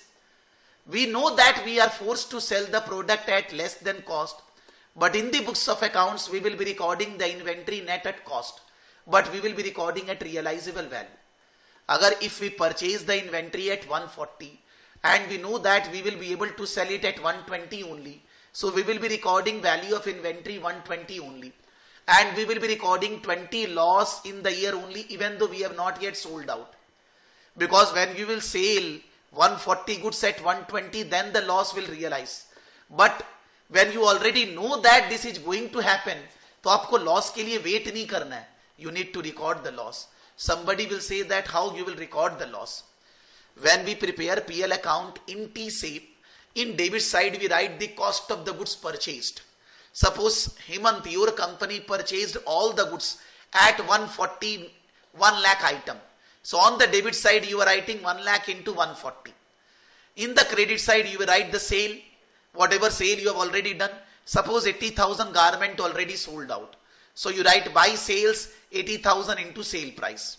S1: We know that we are forced to sell the product at less than cost, but in the books of accounts, we will be recording the inventory net at cost, but we will be recording at realizable value. Agar if we purchase the inventory at one forty and we know that we will be able to sell it at one twenty only, so we will be recording value of inventory one twenty only, and we will be recording twenty loss in the year only, even though we have not yet sold out. Because when we will sell one forty goods at one twenty, then the loss will realize. But when you already know that this is going to happen, तो आपको loss के लिए wait नहीं करना है. You need to record the loss. Somebody will say that how you will record the loss. When we prepare P L account in T-shape, in debit side we write the cost of the goods purchased. Suppose Hemant, your company purchased all the goods at one forty, one lakh item. So on the debit side, you are writing one lakh into one forty. In the credit side, you will write the sale, whatever sale you have already done. Suppose eighty thousand garment already sold out. So you write buy sales eighty thousand into sale price.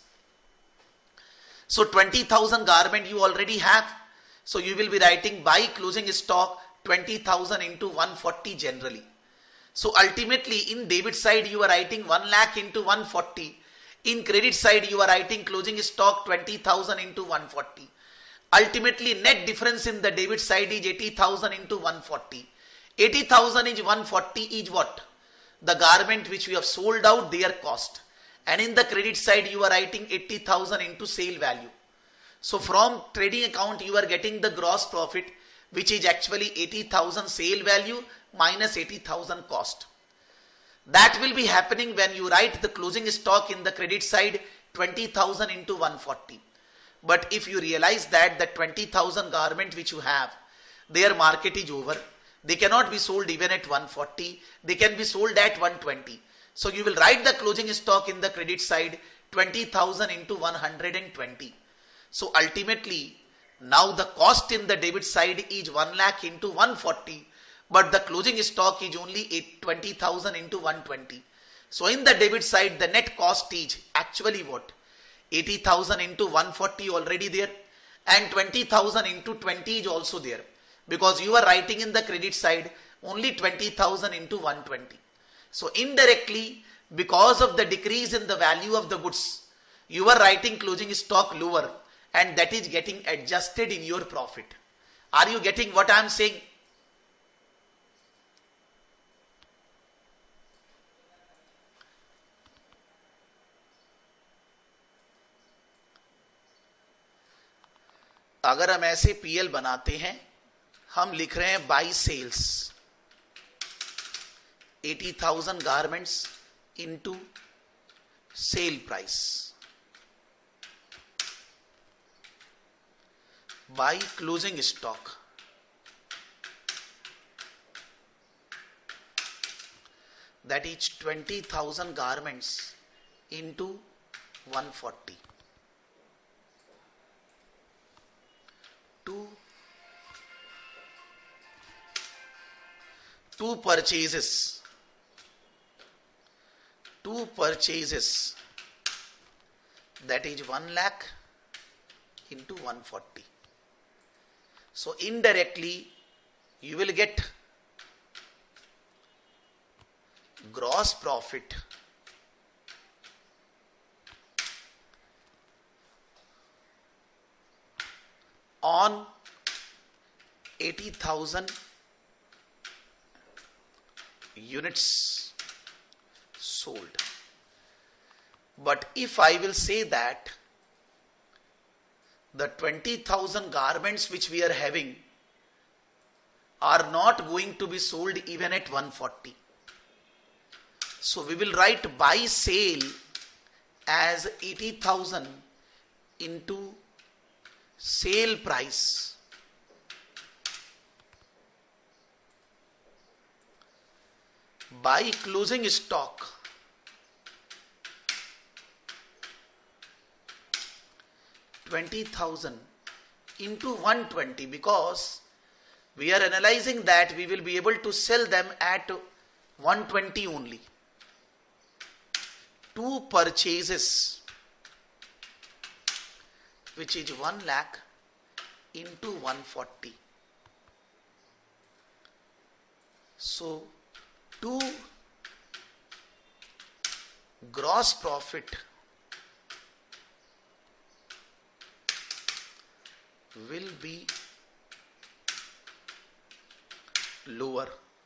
S1: So twenty thousand garment you already have. So you will be writing buy closing stock twenty thousand into one forty generally. So ultimately in debit side you are writing one lakh into one forty. In credit side you are writing closing stock twenty thousand into one forty. Ultimately net difference in the debit side is eighty thousand into one forty. eighty thousand is one forty is what? The garment which we have sold out, their cost. And in the credit side you are writing eighty thousand into sale value. So from trading account you are getting the gross profit, which is actually eighty thousand sale value minus eighty thousand cost. That will be happening when you write the closing stock in the credit side twenty thousand into one forty. But if you realize that the twenty thousand garment which you have, their market is over. They cannot be sold even at one forty. They can be sold at one twenty. So you will write the closing stock in the credit side twenty thousand into one hundred twenty. So ultimately now the cost in the debit side is one lakh into one forty. But the closing stock is only twenty thousand into one twenty. So in the debit side the net cost is actually what? eighty thousand into one forty already there, and twenty thousand into twenty is also there, because you are writing in the credit side only twenty thousand into one twenty. So indirectly, because of the decrease in the value of the goods, you are writing closing stock lower, and that is getting adjusted in your profit. Are you getting what I am saying? अगर हम ऐसे PL बनाते हैं, हम लिख रहे हैं by sales eighty thousand garments into sale price by closing stock that is twenty thousand garments into one forty. Two, two purchases, two purchases, that is one lakh into one forty. So indirectly you will get gross profit on eighty thousand units sold. But if I will say that the twenty thousand garments which we are having are not going to be sold even at one forty. So we will write by sale as eighty thousand into sale price by closing stock twenty thousand into one twenty, because we are analyzing that we will be able to sell them at one twenty only. Two purchases, which is one lakh into one forty. So two gross profit will be lower.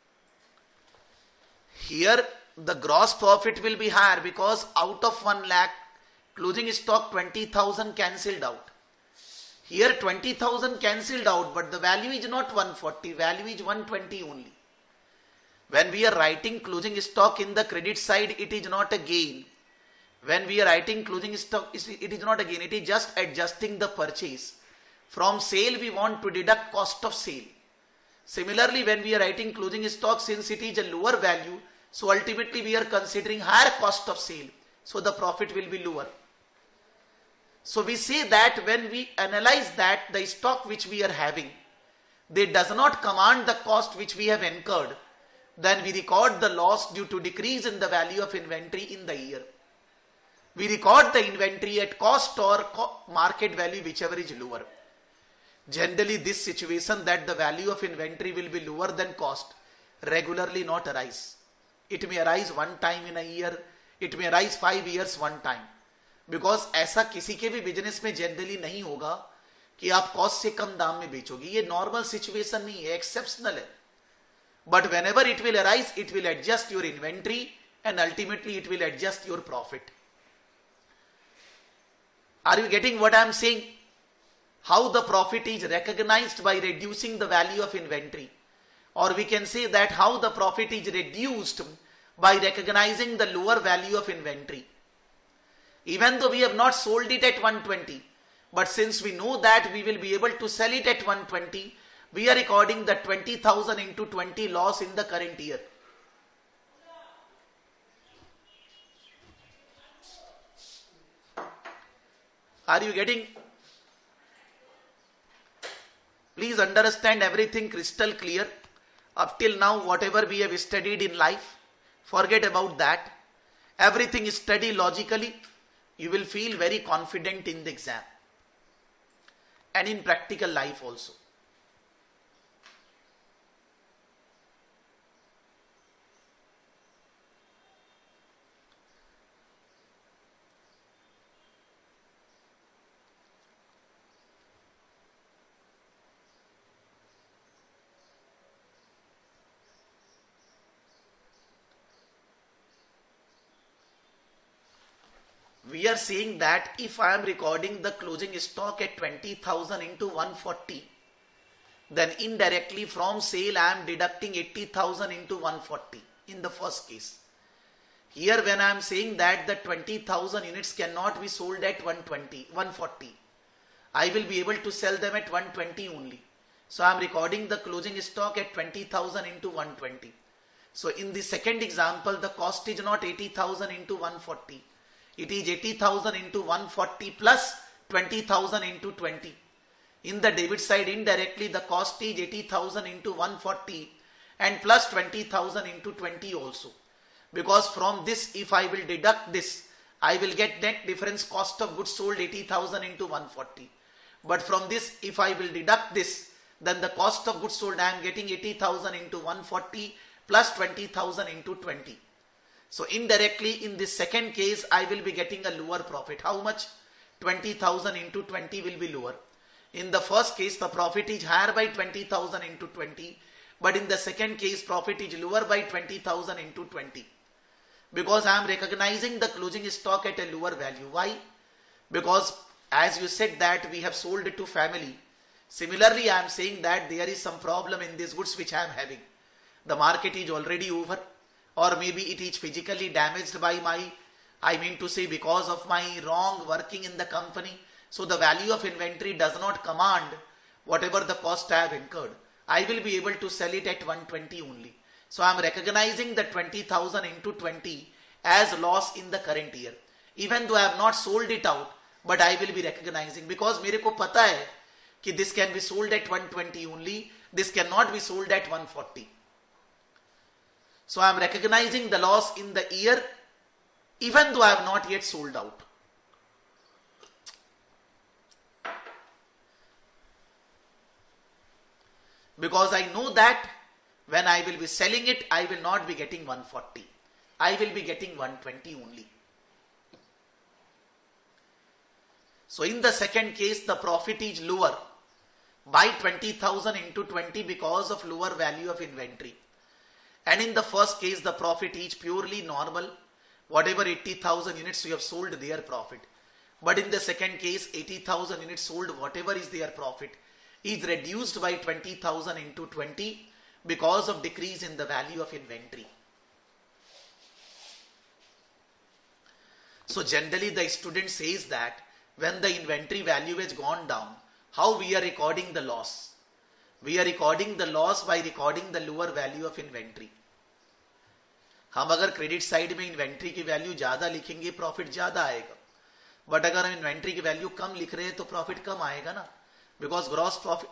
S1: Here the gross profit will be higher because out of one lakh closing stock twenty thousand cancelled out. Here twenty thousand cancelled out, but the value is not one forty, value is one twenty only. When we are writing closing stock in the credit side, it is not a gain. When we are writing closing stock, it is not a gain, it is just adjusting the purchase. From sale we want to deduct cost of sale. Similarly, when we are writing closing stock, since it is a lower value, so ultimately we are considering higher cost of sale. So the profit will be lower. So we say that when we analyze that the stock which we are having, they does not command the cost which we have incurred, then we record the loss due to decrease in the value of inventory in the year. We record the inventory at cost or market value, whichever is lower. Generally this situation that the value of inventory will be lower than cost regularly not arise. It may arise one time in a year. It may arise five years one time. Because ऐसा किसी के भी business में generally नहीं होगा कि आप cost से कम दाम में बेचोगे. ये नॉर्मल सिचुएशन नहीं है, एक्सेप्शनल है. But whenever it will arise, it will adjust your inventory and ultimately it will adjust your profit. Are you getting what I am saying? How the profit is recognized by reducing the value of inventory. Or we can say that how the profit is reduced by recognizing the lower value of inventory. Even though we have not sold it at one twenty, but since we know that we will be able to sell it at one twenty, we are recording the twenty thousand into twenty loss in the current year. Are you getting? Please understand everything crystal clear. Up till now, whatever we have studied in life, forget about that. Everything is studied logically. You will feel very confident in the exam and in practical life also. We are saying that if I am recording the closing stock at twenty thousand into one forty, then indirectly from sale I am deducting eighty thousand into one forty in the first case. Here when I am saying that the twenty thousand units cannot be sold at one twenty, one forty, I will be able to sell them at one twenty only. So I am recording the closing stock at twenty thousand into one twenty. So in the second example, the cost is not eighty thousand into one forty. It is eighty thousand into one forty plus twenty thousand into twenty. In the debit side, indirectly the cost is eighty thousand into one forty and plus twenty thousand into twenty also. Because from this, if I will deduct this, I will get net difference cost of goods sold eighty thousand into one forty. But from this, if I will deduct this, then the cost of goods sold I am getting eighty thousand into one forty plus twenty thousand into twenty. So indirectly in this second case, I will be getting a lower profit. How much? twenty thousand into twenty will be lower. In the first case, the profit is higher by twenty thousand into twenty. But in the second case, profit is lower by twenty thousand into twenty. Because I am recognizing the closing stock at a lower value. Why? Because as you said that we have sold it to family. Similarly, I am saying that there is some problem in these goods which I am having. The market is already over. Or maybe it is physically damaged by my, I mean to say because of my wrong working in the company. So the value of inventory does not command whatever the cost I have incurred. I will be able to sell it at one twenty only. So I am recognizing the twenty thousand into twenty as loss in the current year. Even though I have not sold it out, but I will be recognizing because मेरे को पता है कि this can be sold at one twenty only. This cannot be sold at one forty. So I am recognizing the loss in the year even though I have not yet sold out. Because I know that when I will be selling it, I will not be getting one forty. I will be getting one twenty only. So in the second case, the profit is lower by twenty thousand into twenty because of lower value of inventory. And in the first case, the profit is purely normal. Whatever eighty thousand units you have sold, their profit. But in the second case, eighty thousand units sold, whatever is their profit, is reduced by twenty thousand into twenty because of decrease in the value of inventory. So generally the student says that when the inventory value has gone down, how we are recording the loss? We are recording the loss by recording the lower value of inventory. हम अगर credit side में inventory की value ज्यादा लिखेंगे profit ज्यादा आएगा, but अगर हम इन्वेंट्री की वैल्यू कम लिख रहे हैं तो प्रॉफिट कम आएगा ना, because gross profit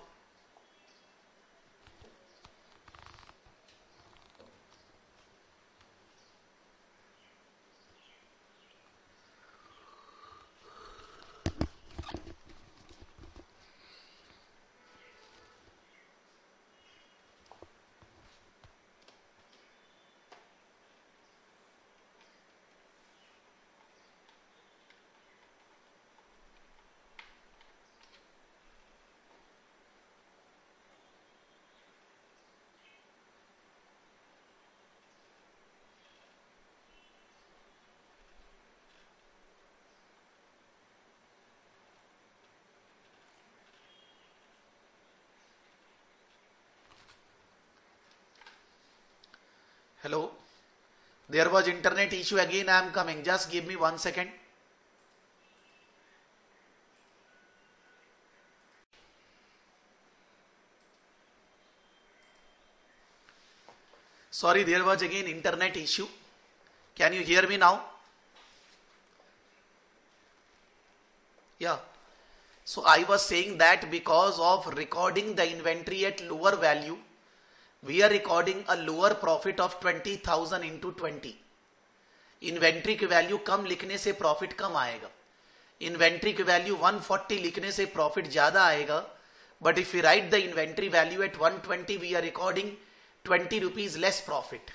S1: Hello? There was internet issue again. I am coming. Just give me one second. Sorry, there was again internet issue. Can you hear me now? Yeah. So I was saying that because of recording the inventory at lower value, we are recording a lower profit of twenty thousand into twenty. Inventory की value कम लिखने से profit कम आएगा, inventory की value one forty लिखने से profit ज्यादा आएगा. But if you write the inventory value at one twenty, we are recording twenty rupees less profit.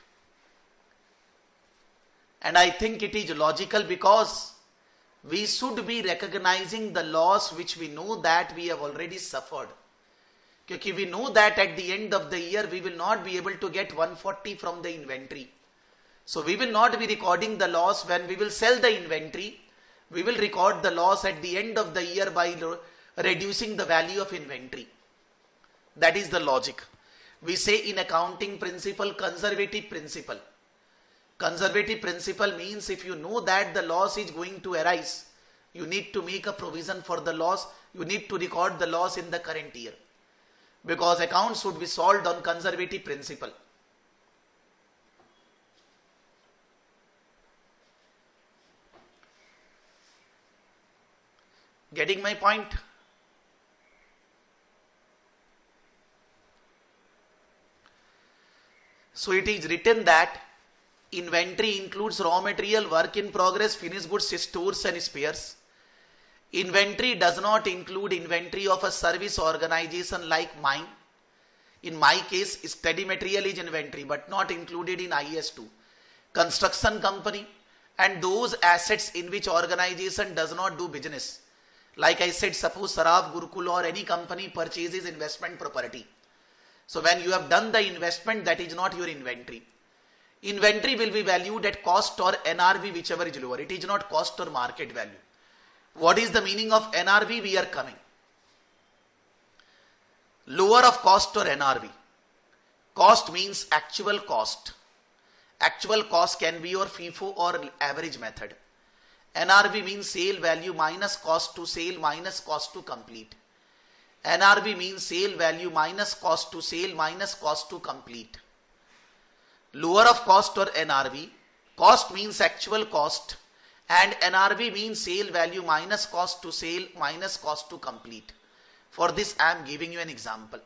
S1: And I think it is logical because we should be recognizing the loss which we know that we have already suffered. Because we know that at the end of the year we will not be able to get one forty from the inventory. So we will not be recording the loss when we will sell the inventory. We will record the loss at the end of the year by reducing the value of inventory. That is the logic. We say in accounting principle, conservative principle. Conservative principle means if you know that the loss is going to arise, you need to make a provision for the loss. You need to record the loss in the current year. Because accounts should be solved on conservative principle. Getting my point? So it is written that inventory includes raw material, work in progress, finished goods, stores and spares. Inventory does not include inventory of a service organization like mine. In my case, study material is inventory but not included in I S two. Construction company and those assets in which organization does not do business. Like I said, suppose Saraf, Gurukul or any company purchases investment property. So when you have done the investment, that is not your inventory. Inventory will be valued at cost or N R V, whichever is lower. It is not cost or market value. What is the meaning of N R V? We are coming. Lower of cost or N R V. Cost means actual cost. Actual cost can be your FIFO or average method. N R V means sale value minus cost to sale minus cost to complete. N R V means sale value minus cost to sale minus cost to complete. Lower of cost or N R V. Cost means actual cost and N R V means sale value minus cost to sale minus cost to complete. For this I am giving you an example.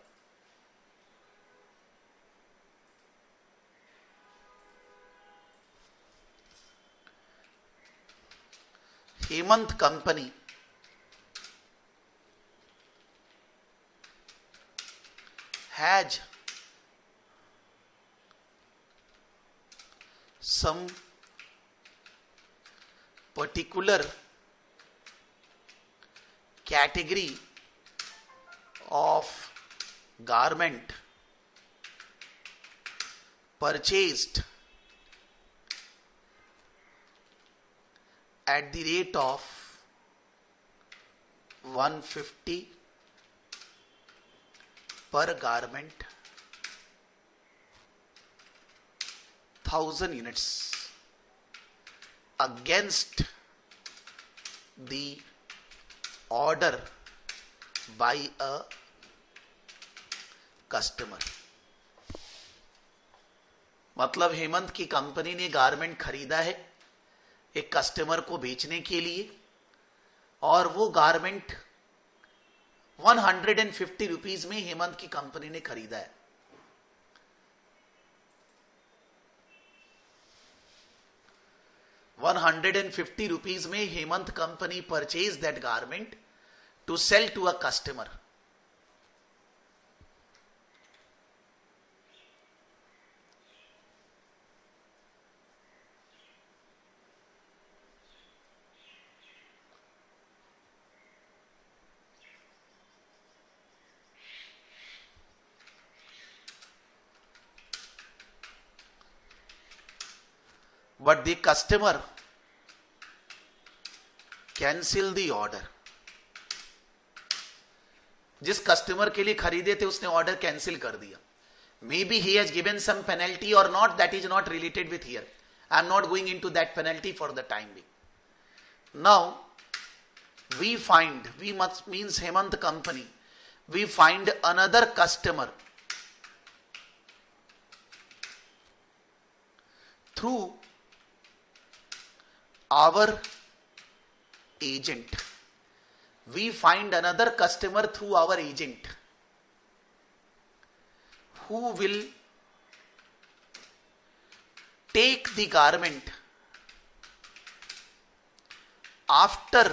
S1: Hemant company has some particular category of garment purchased at the rate of one fifty per garment, thousand units against the order by a customer. मतलब हेमंत की company ने garment खरीदा है एक customer को बेचने के लिए और वो garment one hundred fifty rupees में हेमंत की कंपनी ने खरीदा है. one hundred fifty rupees में Hemant company purchase that garment to sell to a customer. But the customer cancel the order. जिस कस्टमर के लिए खरीदे थे उसने ऑर्डर कैंसिल कर दिया. Maybe he has given some penalty or not, that is not related with here. I am not going into that penalty for the time being. Now, we find, we must means Hemant company, we find another customer through our agent. We find another customer through our agent who will take the garment after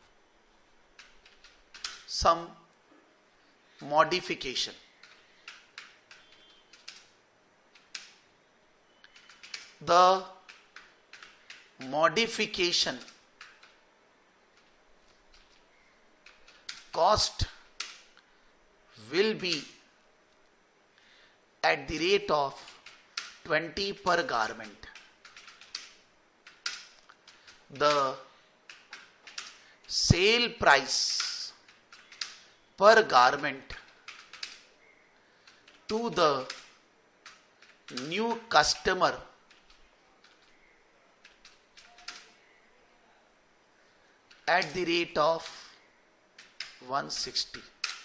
S1: some modification. The modification cost will be at the rate of twenty per garment. The sale price per garment to the new customer at the rate of one hundred sixty,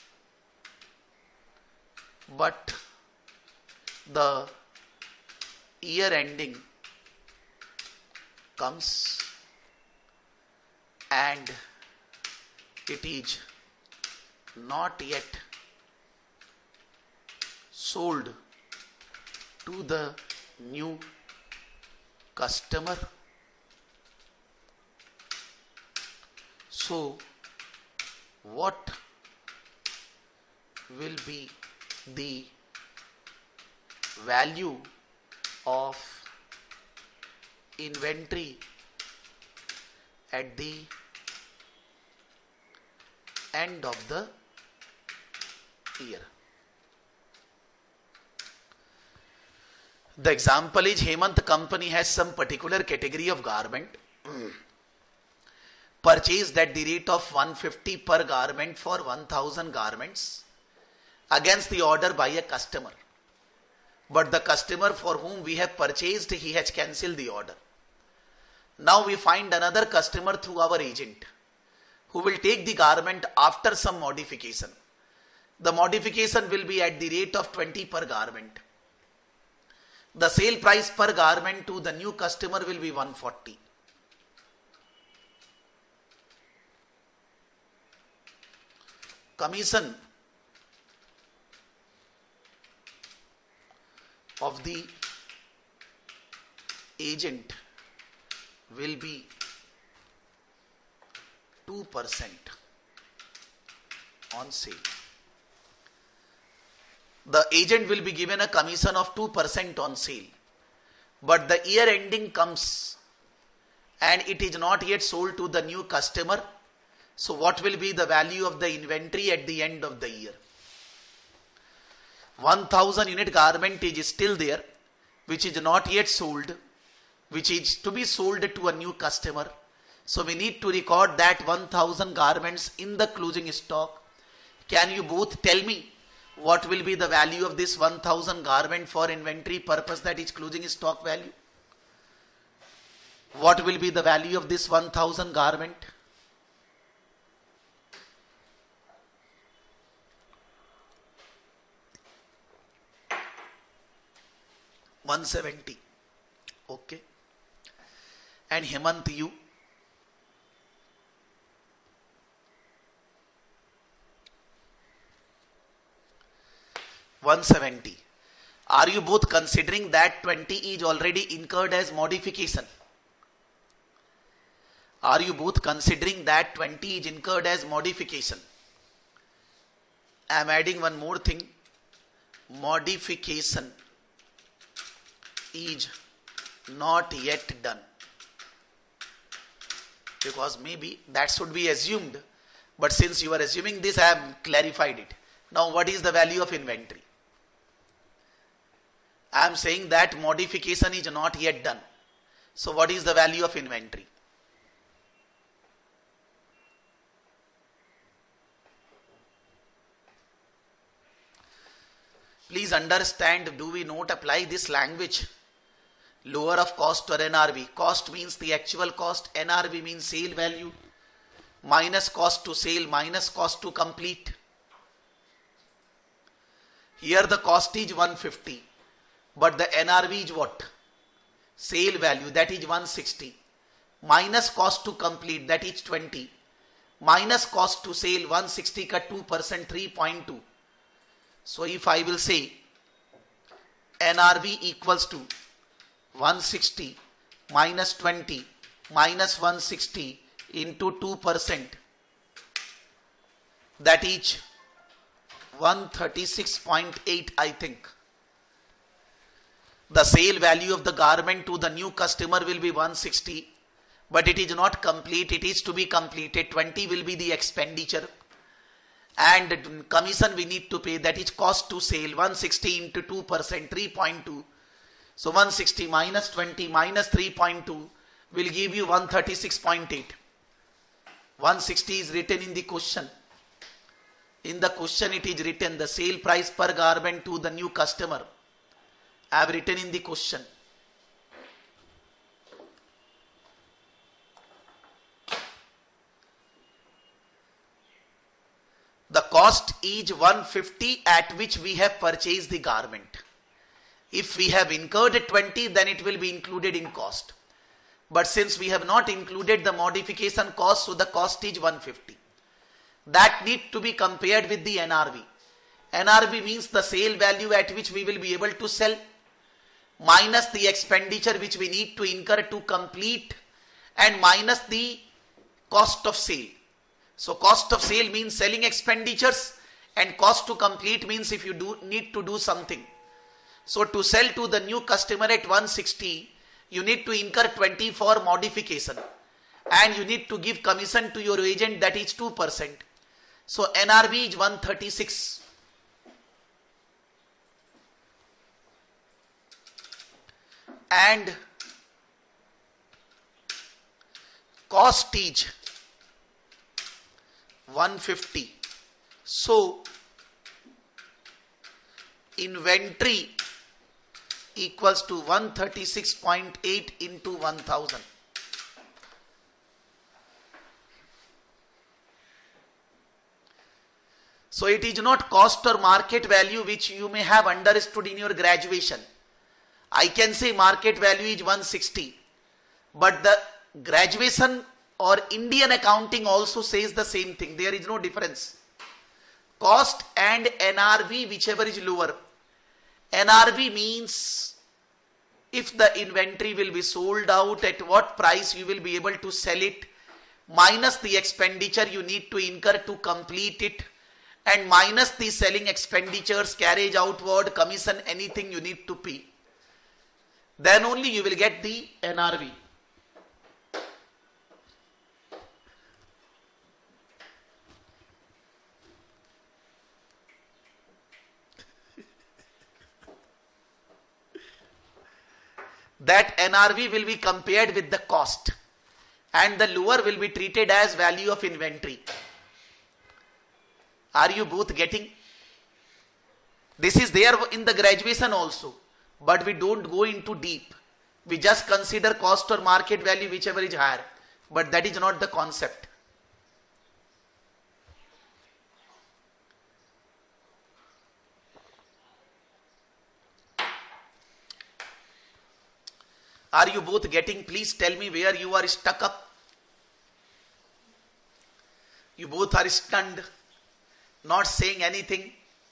S1: but the year ending comes and it is not yet sold to the new customer. So, what will be the value of inventory at the end of the year? The example is Hemant company has some particular category of garment purchased at the rate of one hundred fifty per garment for one thousand garments against the order by a customer. But the customer for whom we have purchased, he has cancelled the order. Now we find another customer through our agent who will take the garment after some modification. The modification will be at the rate of twenty per garment. The sale price per garment to the new customer will be one hundred forty. Commission of the agent will be two percent on sale. The agent will be given a commission of two percent on sale, but the year ending comes and it is not yet sold to the new customer. So what will be the value of the inventory at the end of the year? one thousand unit garment is still there, which is not yet sold, which is to be sold to a new customer. So we need to record that one thousand garments in the closing stock. Can you both tell me what will be the value of this one thousand garment for inventory purpose, that is closing stock value? What will be the value of this one thousand garment? one hundred seventy. Okay. And Hemant, you? one hundred seventy. Are you both considering that twenty is already incurred as modification? Are you both considering that twenty is incurred as modification? I am adding one more thing. Modification is not yet done, because maybe that should be assumed, but since you are assuming this, I have clarified it. Now what is the value of inventory? I am saying that modification is not yet done. So what is the value of inventory? Please understand, do we not apply this language? Lower of cost or N R V. Cost means the actual cost, N R V means sale value, minus cost to sale, minus cost to complete. Here the cost is one fifty, but the N R V is what? Sale value, that is one sixty, minus cost to complete, that is twenty, minus cost to sale, one sixty ka two percent, three point two. So if I will say N R V equals to one sixty minus twenty minus one sixty into two percent, that is one thirty-six point eight, I think. The sale value of the garment to the new customer will be one sixty, but it is not complete, it is to be completed. twenty will be the expenditure, and commission we need to pay, that is cost to sale, one sixty into two percent, three point two. So one sixty minus twenty minus three point two will give you one thirty-six point eight. one sixty is written in the question. In the question it is written the sale price per garment to the new customer. I have written in the question. The cost is one fifty at which we have purchased the garment. If we have incurred twenty, then it will be included in cost. But since we have not included the modification cost, so the cost is one fifty. That need to be compared with the N R V. N R V means the sale value at which we will be able to sell, minus the expenditure which we need to incur to complete, and minus the cost of sale. So cost of sale means selling expenditures, and cost to complete means if you do need to do something. So to sell to the new customer at one sixty, you need to incur twenty for modification, and you need to give commission to your agent, that is two percent. So N R V is one thirty-six. And cost is one fifty. So inventory equals to one thirty-six point eight into one thousand. So it is not cost or market value which you may have understood in your graduation. I can say market value is one sixty, but the graduation or Indian accounting also says the same thing. There is no difference. Cost and N R V, whichever is lower. N R V means if the inventory will be sold out, at what price you will be able to sell it, minus the expenditure you need to incur to complete it, and minus the selling expenditures, carriage outward, commission, anything you need to pay. Then only you will get the N R V. That N R V will be compared with the cost, and the lower will be treated as value of inventory. Are you both getting? This is there in the graduation also, but we don't go into deep. We just consider cost or market value, whichever is higher, but that is not the concept. Are you both getting? Please tell me where you are stuck up. You both are stunned, not saying anything.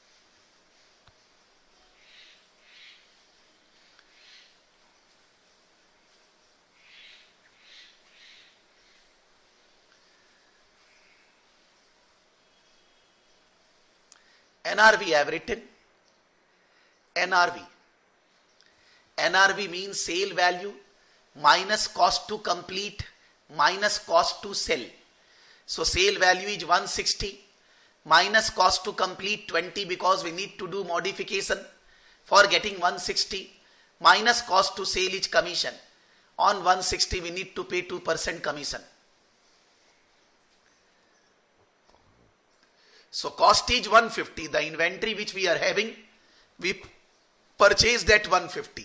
S1: N R V I have written. N R V. N R V means sale value minus cost to complete minus cost to sell. So sale value is one sixty minus cost to complete twenty, because we need to do modification for getting one sixty, minus cost to sale is commission. On one sixty we need to pay two percent commission. So cost is one fifty, the inventory which we are having, We purchased at one fifty.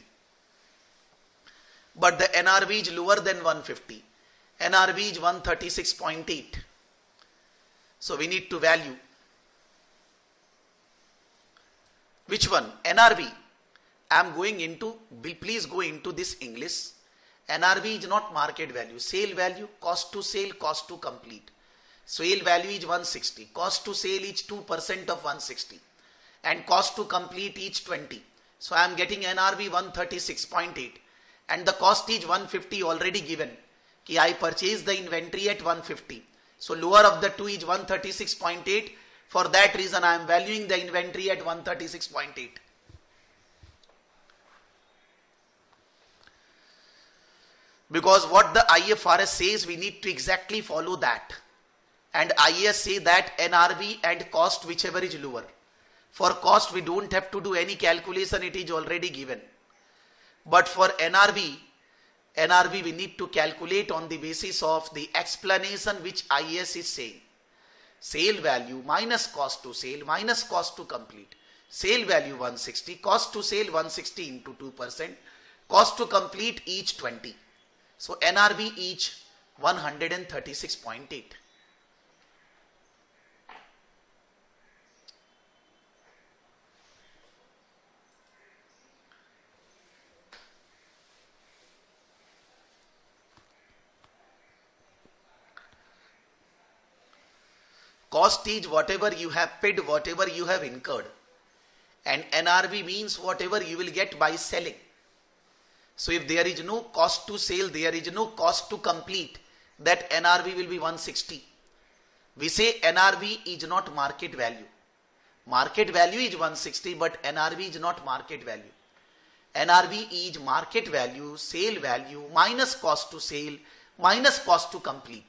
S1: But the N R V is lower than one fifty. N R V is one thirty-six point eight. So we need to value. Which one? N R V. I am going into, please go into this English. N R V is not market value. Sale value, cost to sale, cost to complete. Sale value is one sixty. Cost to sale is two percent of one sixty. And cost to complete is twenty. So I am getting N R V one thirty-six point eight. And the cost is one fifty already given. Ki I purchased the inventory at one fifty. So lower of the two is one thirty-six point eight. For that reason I am valuing the inventory at one thirty-six point eight. Because what the I F R S says, we need to exactly follow that. And I A S say that N R V and cost whichever is lower. For cost we don't have to do any calculation, it is already given. But for N R V, N R V we need to calculate on the basis of the explanation which I A S is saying. Sale value minus cost to sale minus cost to complete. Sale value one sixty, cost to sale one sixty into two percent, cost to complete each twenty. So N R V each one thirty-six point eight. Cost is whatever you have paid, whatever you have incurred. And N R V means whatever you will get by selling. So if there is no cost to sale, there is no cost to complete, that N R V will be one sixty. We say N R V is not market value. Market value is one sixty, but N R V is not market value. N R V is market value, sale value, minus cost to sale, minus cost to complete.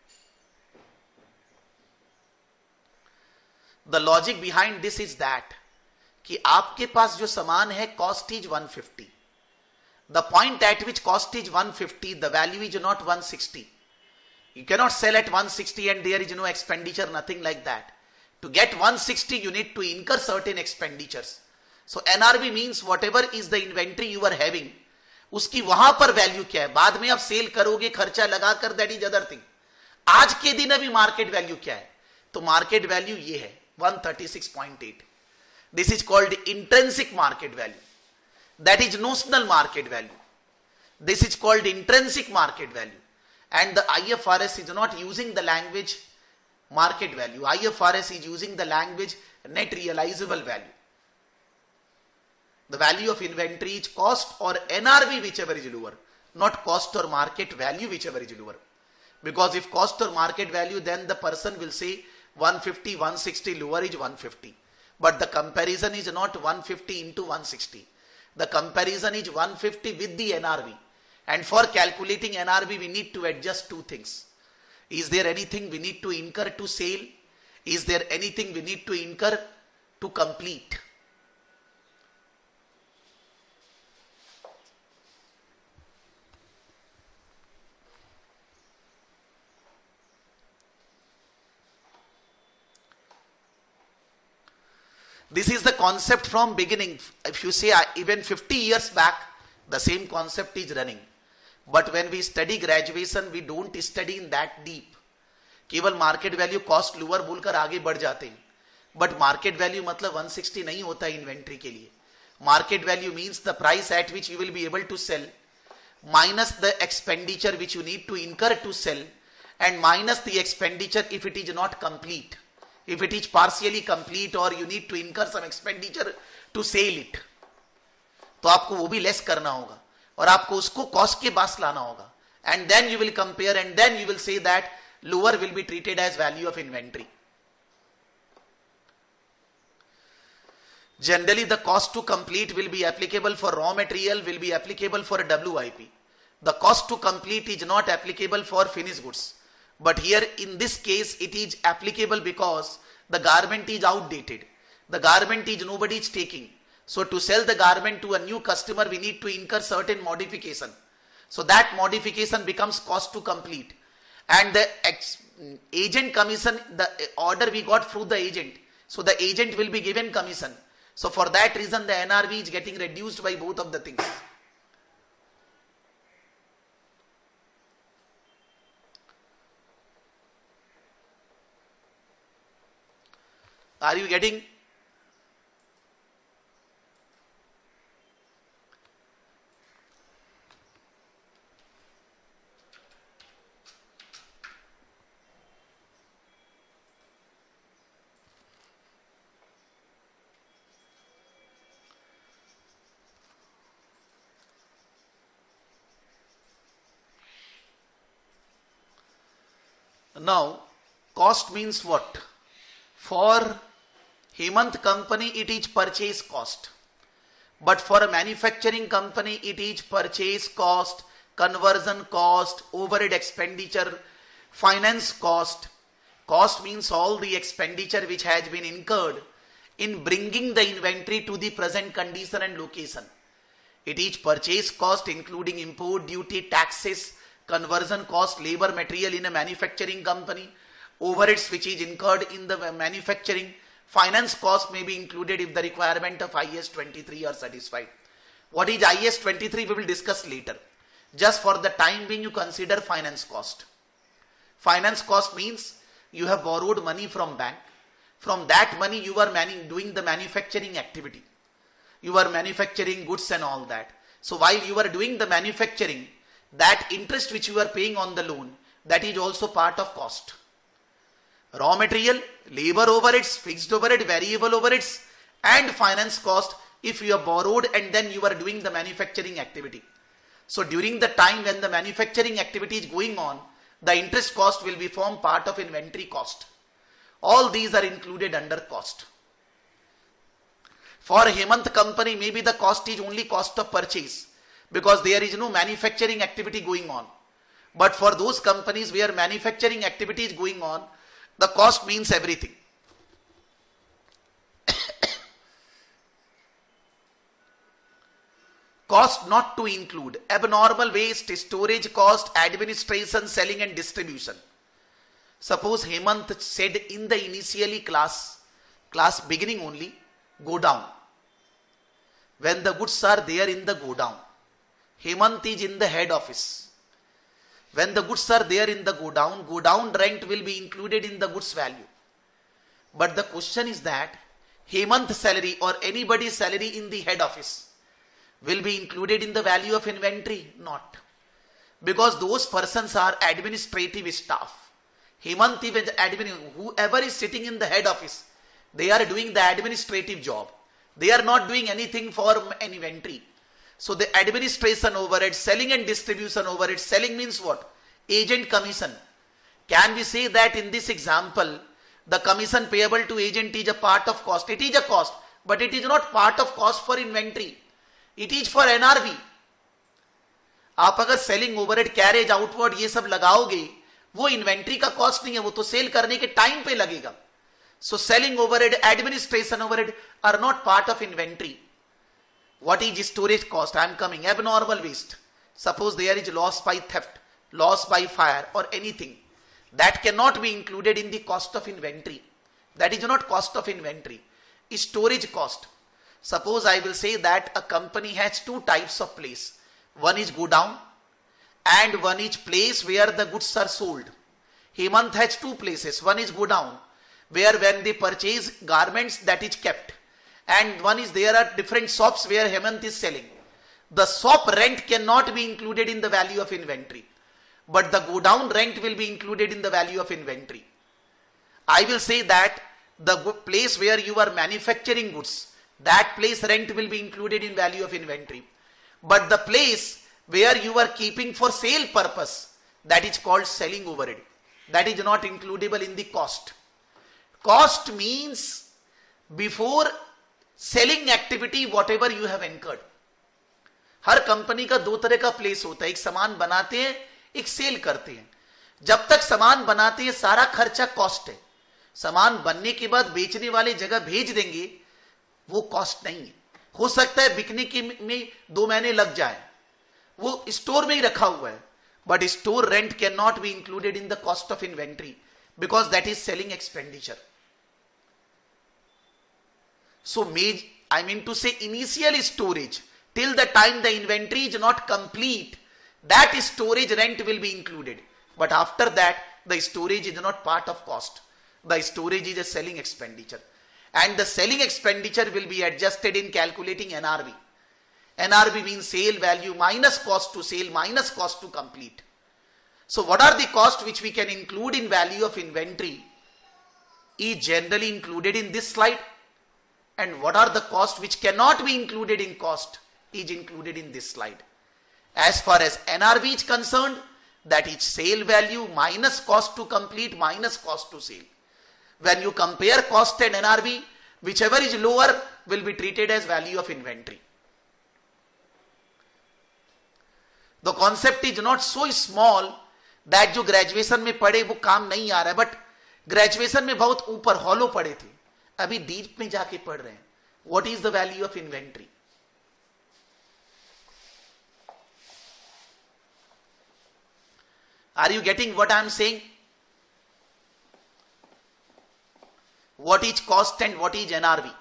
S1: The logic behind this is that कि आपके पास जो सामान है cost is one fifty. The point at which cost is one fifty, the value is not one sixty. You cannot sell at one sixty and there is no expenditure, nothing like that. To get one sixty, you need to incur certain expenditures. So N R V means whatever is the inventory you are having, उसकी वहां पर value क्या है, बाद में आप cell करोगे खर्चा लगाकर, दैट इज अदर थिंग. आज के दिन अभी मार्केट वैल्यू क्या है, तो मार्केट वैल्यू ये है one thirty-six point eight. This is called intrinsic market value. That is notional market value. This is called intrinsic market value. And the I F R S is not using the language market value. I F R S is using the language net realizable value. The value of inventory is cost or N R V whichever is lower, not cost or market value whichever is lower. Because if cost or market value, then the person will say one fifty, one sixty, lower is one fifty. But the comparison is not one fifty into one sixty. The comparison is one fifty with the N R V. And for calculating N R V, we need to adjust two things. Is there anything we need to incur to sale? Is there anything we need to incur to complete? This is the concept from beginning. If you say even fifty years back, the same concept is running. But when we study graduation, we don't study in that deep. केवल market value cost lower बोलकर आगे बढ़ जाते हैं. But market value मतलब one sixty नहीं होता inventory के लिए. Market value means the price at which you will be able to sell, minus the expenditure which you need to incur to sell, and minus the expenditure if it is not complete. If it is partially complete or you need to incur some expenditure to sell it, तो आपको वो भी less करना होगा और आपको उसको cost के पास लाना होगा. And then you will compare and then you will say that lower will be treated as value of inventory. Generally, the cost to complete will be applicable for raw material, will be applicable for W I P. The cost to complete is not applicable for finished goods. But here in this case, it is applicable because the garment is outdated. The garment is nobody is taking. So to sell the garment to a new customer, we need to incur certain modification. So that modification becomes cost to complete. And the ex agent commission, the order we got through the agent. So the agent will be given commission. So for that reason the N R V is getting reduced by both of the things. Are you getting? Now, cost means what? For Hemant company, it is purchase cost. But for a manufacturing company, it is purchase cost, conversion cost, overhead expenditure, finance cost. Cost means all the expenditure which has been incurred in bringing the inventory to the present condition and location. It is purchase cost including import duty, taxes, conversion cost, labor, material in a manufacturing company, overheads which is incurred in the manufacturing, finance cost may be included if the requirement of I S twenty-three are satisfied. What is I S twenty-three we will discuss later. Just for the time being you consider finance cost. Finance cost means you have borrowed money from bank. From that money you are doing the manufacturing activity. You are manufacturing goods and all that. So while you are doing the manufacturing, that interest which you are paying on the loan, that is also part of cost. Raw material, labor overheads, fixed overhead, variable overheads and finance cost if you have borrowed and then you are doing the manufacturing activity. So during the time when the manufacturing activity is going on, the interest cost will be formed part of inventory cost. All these are included under cost. For Hemant company, maybe the cost is only cost of purchase because there is no manufacturing activity going on. But for those companies where manufacturing activity is going on, the cost means everything. Cost not to include abnormal waste, storage cost, administration, selling and distribution. Suppose Hemant said in the initially class, class beginning only, go down. When the goods are there in the go down, Hemant is in the head office. When the goods are there in the go down, go down rent will be included in the goods value. But the question is that Hemant's salary or anybody's salary in the head office will be included in the value of inventory? Not. Because those persons are administrative staff. Hemant is admin, whoever is sitting in the head office, they are doing the administrative job. They are not doing anything for an inventory. So the administration overhead, selling and distribution overhead, selling means what? Agent commission. Can we say that in this example, the commission payable to agent is a part of cost? It is a cost, but it is not part of cost for inventory. It is for N R V. आप अगर selling overhead, carriage outward ये सब लगाओगे, वो inventory का cost नहीं है, वो तो सेल करने के टाइम पे लगेगा. So selling overhead, administration overhead are not part of inventory. What is storage cost? I am coming. Abnormal waste. Suppose there is loss by theft, loss by fire or anything. That cannot be included in the cost of inventory. That is not cost of inventory. Storage cost. Suppose I will say that a company has two types of place. One is go down and one is place where the goods are sold. Hemant has two places. One is go down, where when they purchase garments that is kept. And one is there are different shops where Hemant is selling. The shop rent cannot be included in the value of inventory. But the go down rent will be included in the value of inventory. I will say that the place where you are manufacturing goods, that place rent will be included in value of inventory. But the place where you are keeping for sale purpose, that is called selling overhead. That is not includable in the cost. Cost means before selling activity whatever you have incurred. हर company का दो तरह का place होता है, एक सामान बनाते हैं, एक सेल करते हैं. जब तक सामान बनाते हैं सारा खर्चा कॉस्ट है. सामान बनने के बाद बेचने वाले जगह भेज देंगे, वो कॉस्ट नहीं है. हो सकता है बिकने के में दो महीने लग जाए, वो स्टोर में ही रखा हुआ है. But store rent can not be included in the cost of inventory because that is selling expenditure. So I mean to say initial storage, till the time the inventory is not complete, that storage rent will be included. But after that, the storage is not part of cost. The storage is a selling expenditure. And the selling expenditure will be adjusted in calculating N R V. N R V means sale value minus cost to sale minus cost to complete. So what are the costs which we can include in value of inventory is generally included in this slide. And what are the costs which cannot be included in cost is included in this slide. As far as N R V is concerned, that is sale value minus cost to complete minus cost to sale. When you compare cost and N R V, whichever is lower will be treated as value of inventory. The concept is not so small that जो graduation में पढ़े वो काम नहीं आ रहा है, but graduation में बहुत ऊपर हॉलो पढ़े थे, अभी डीप में जाके पढ़ रहे हैं. What is the value of inventory? Are you getting what I am saying? What is cost and what is N R V?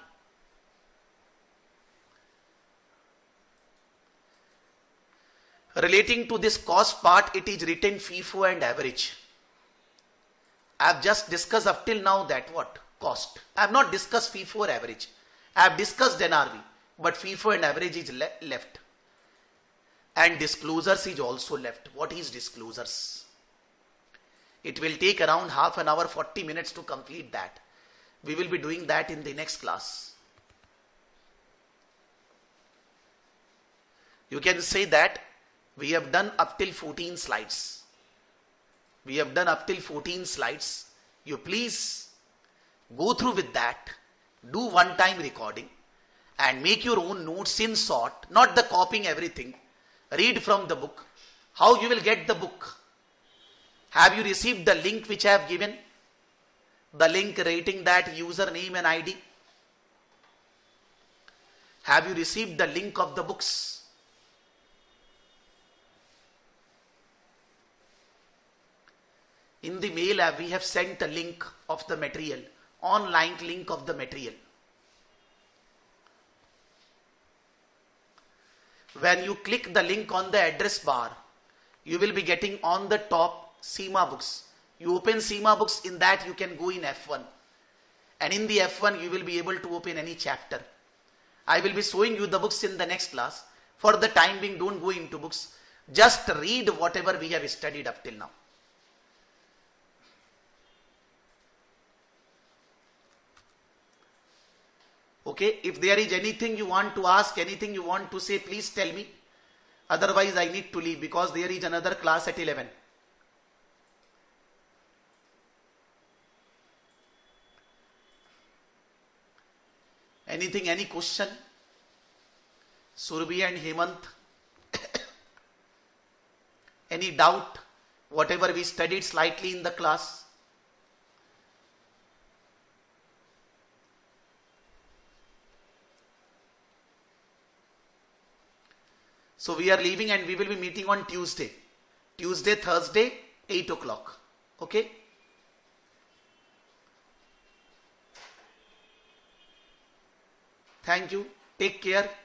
S1: Relating to this cost part, it is written FIFO and average. I have just discussed up till now that what? Cost. I have not discussed FIFO or average. I have discussed N R V, but FIFO and average is le left. And disclosures is also left. What is disclosures? It will take around half an hour, forty minutes to complete that. We will be doing that in the next class. You can say that we have done up till fourteen slides. We have done up till fourteen slides. You please go through with that. Do one time recording and make your own notes in short, not the copying everything. Read from the book. How you will get the book? Have you received the link which I have given? The link rating that username and I D. Have you received the link of the books? In the mail app, we have sent a link of the material, online link of the material. When you click the link on the address bar, you will be getting on the top Cima books. You open Cima books, in that you can go in F one. And in the F one, you will be able to open any chapter. I will be showing you the books in the next class. For the time being, don't go into books. Just read whatever we have studied up till now. Okay, if there is anything you want to ask, anything you want to say, please tell me. Otherwise, I need to leave because there is another class at eleven. Anything, any question? Surbhi and Hemant? Any doubt? Whatever we studied slightly in the class? So we are leaving and we will be meeting on Tuesday. Tuesday, Thursday, eight o'clock. Okay? Thank you. Take care.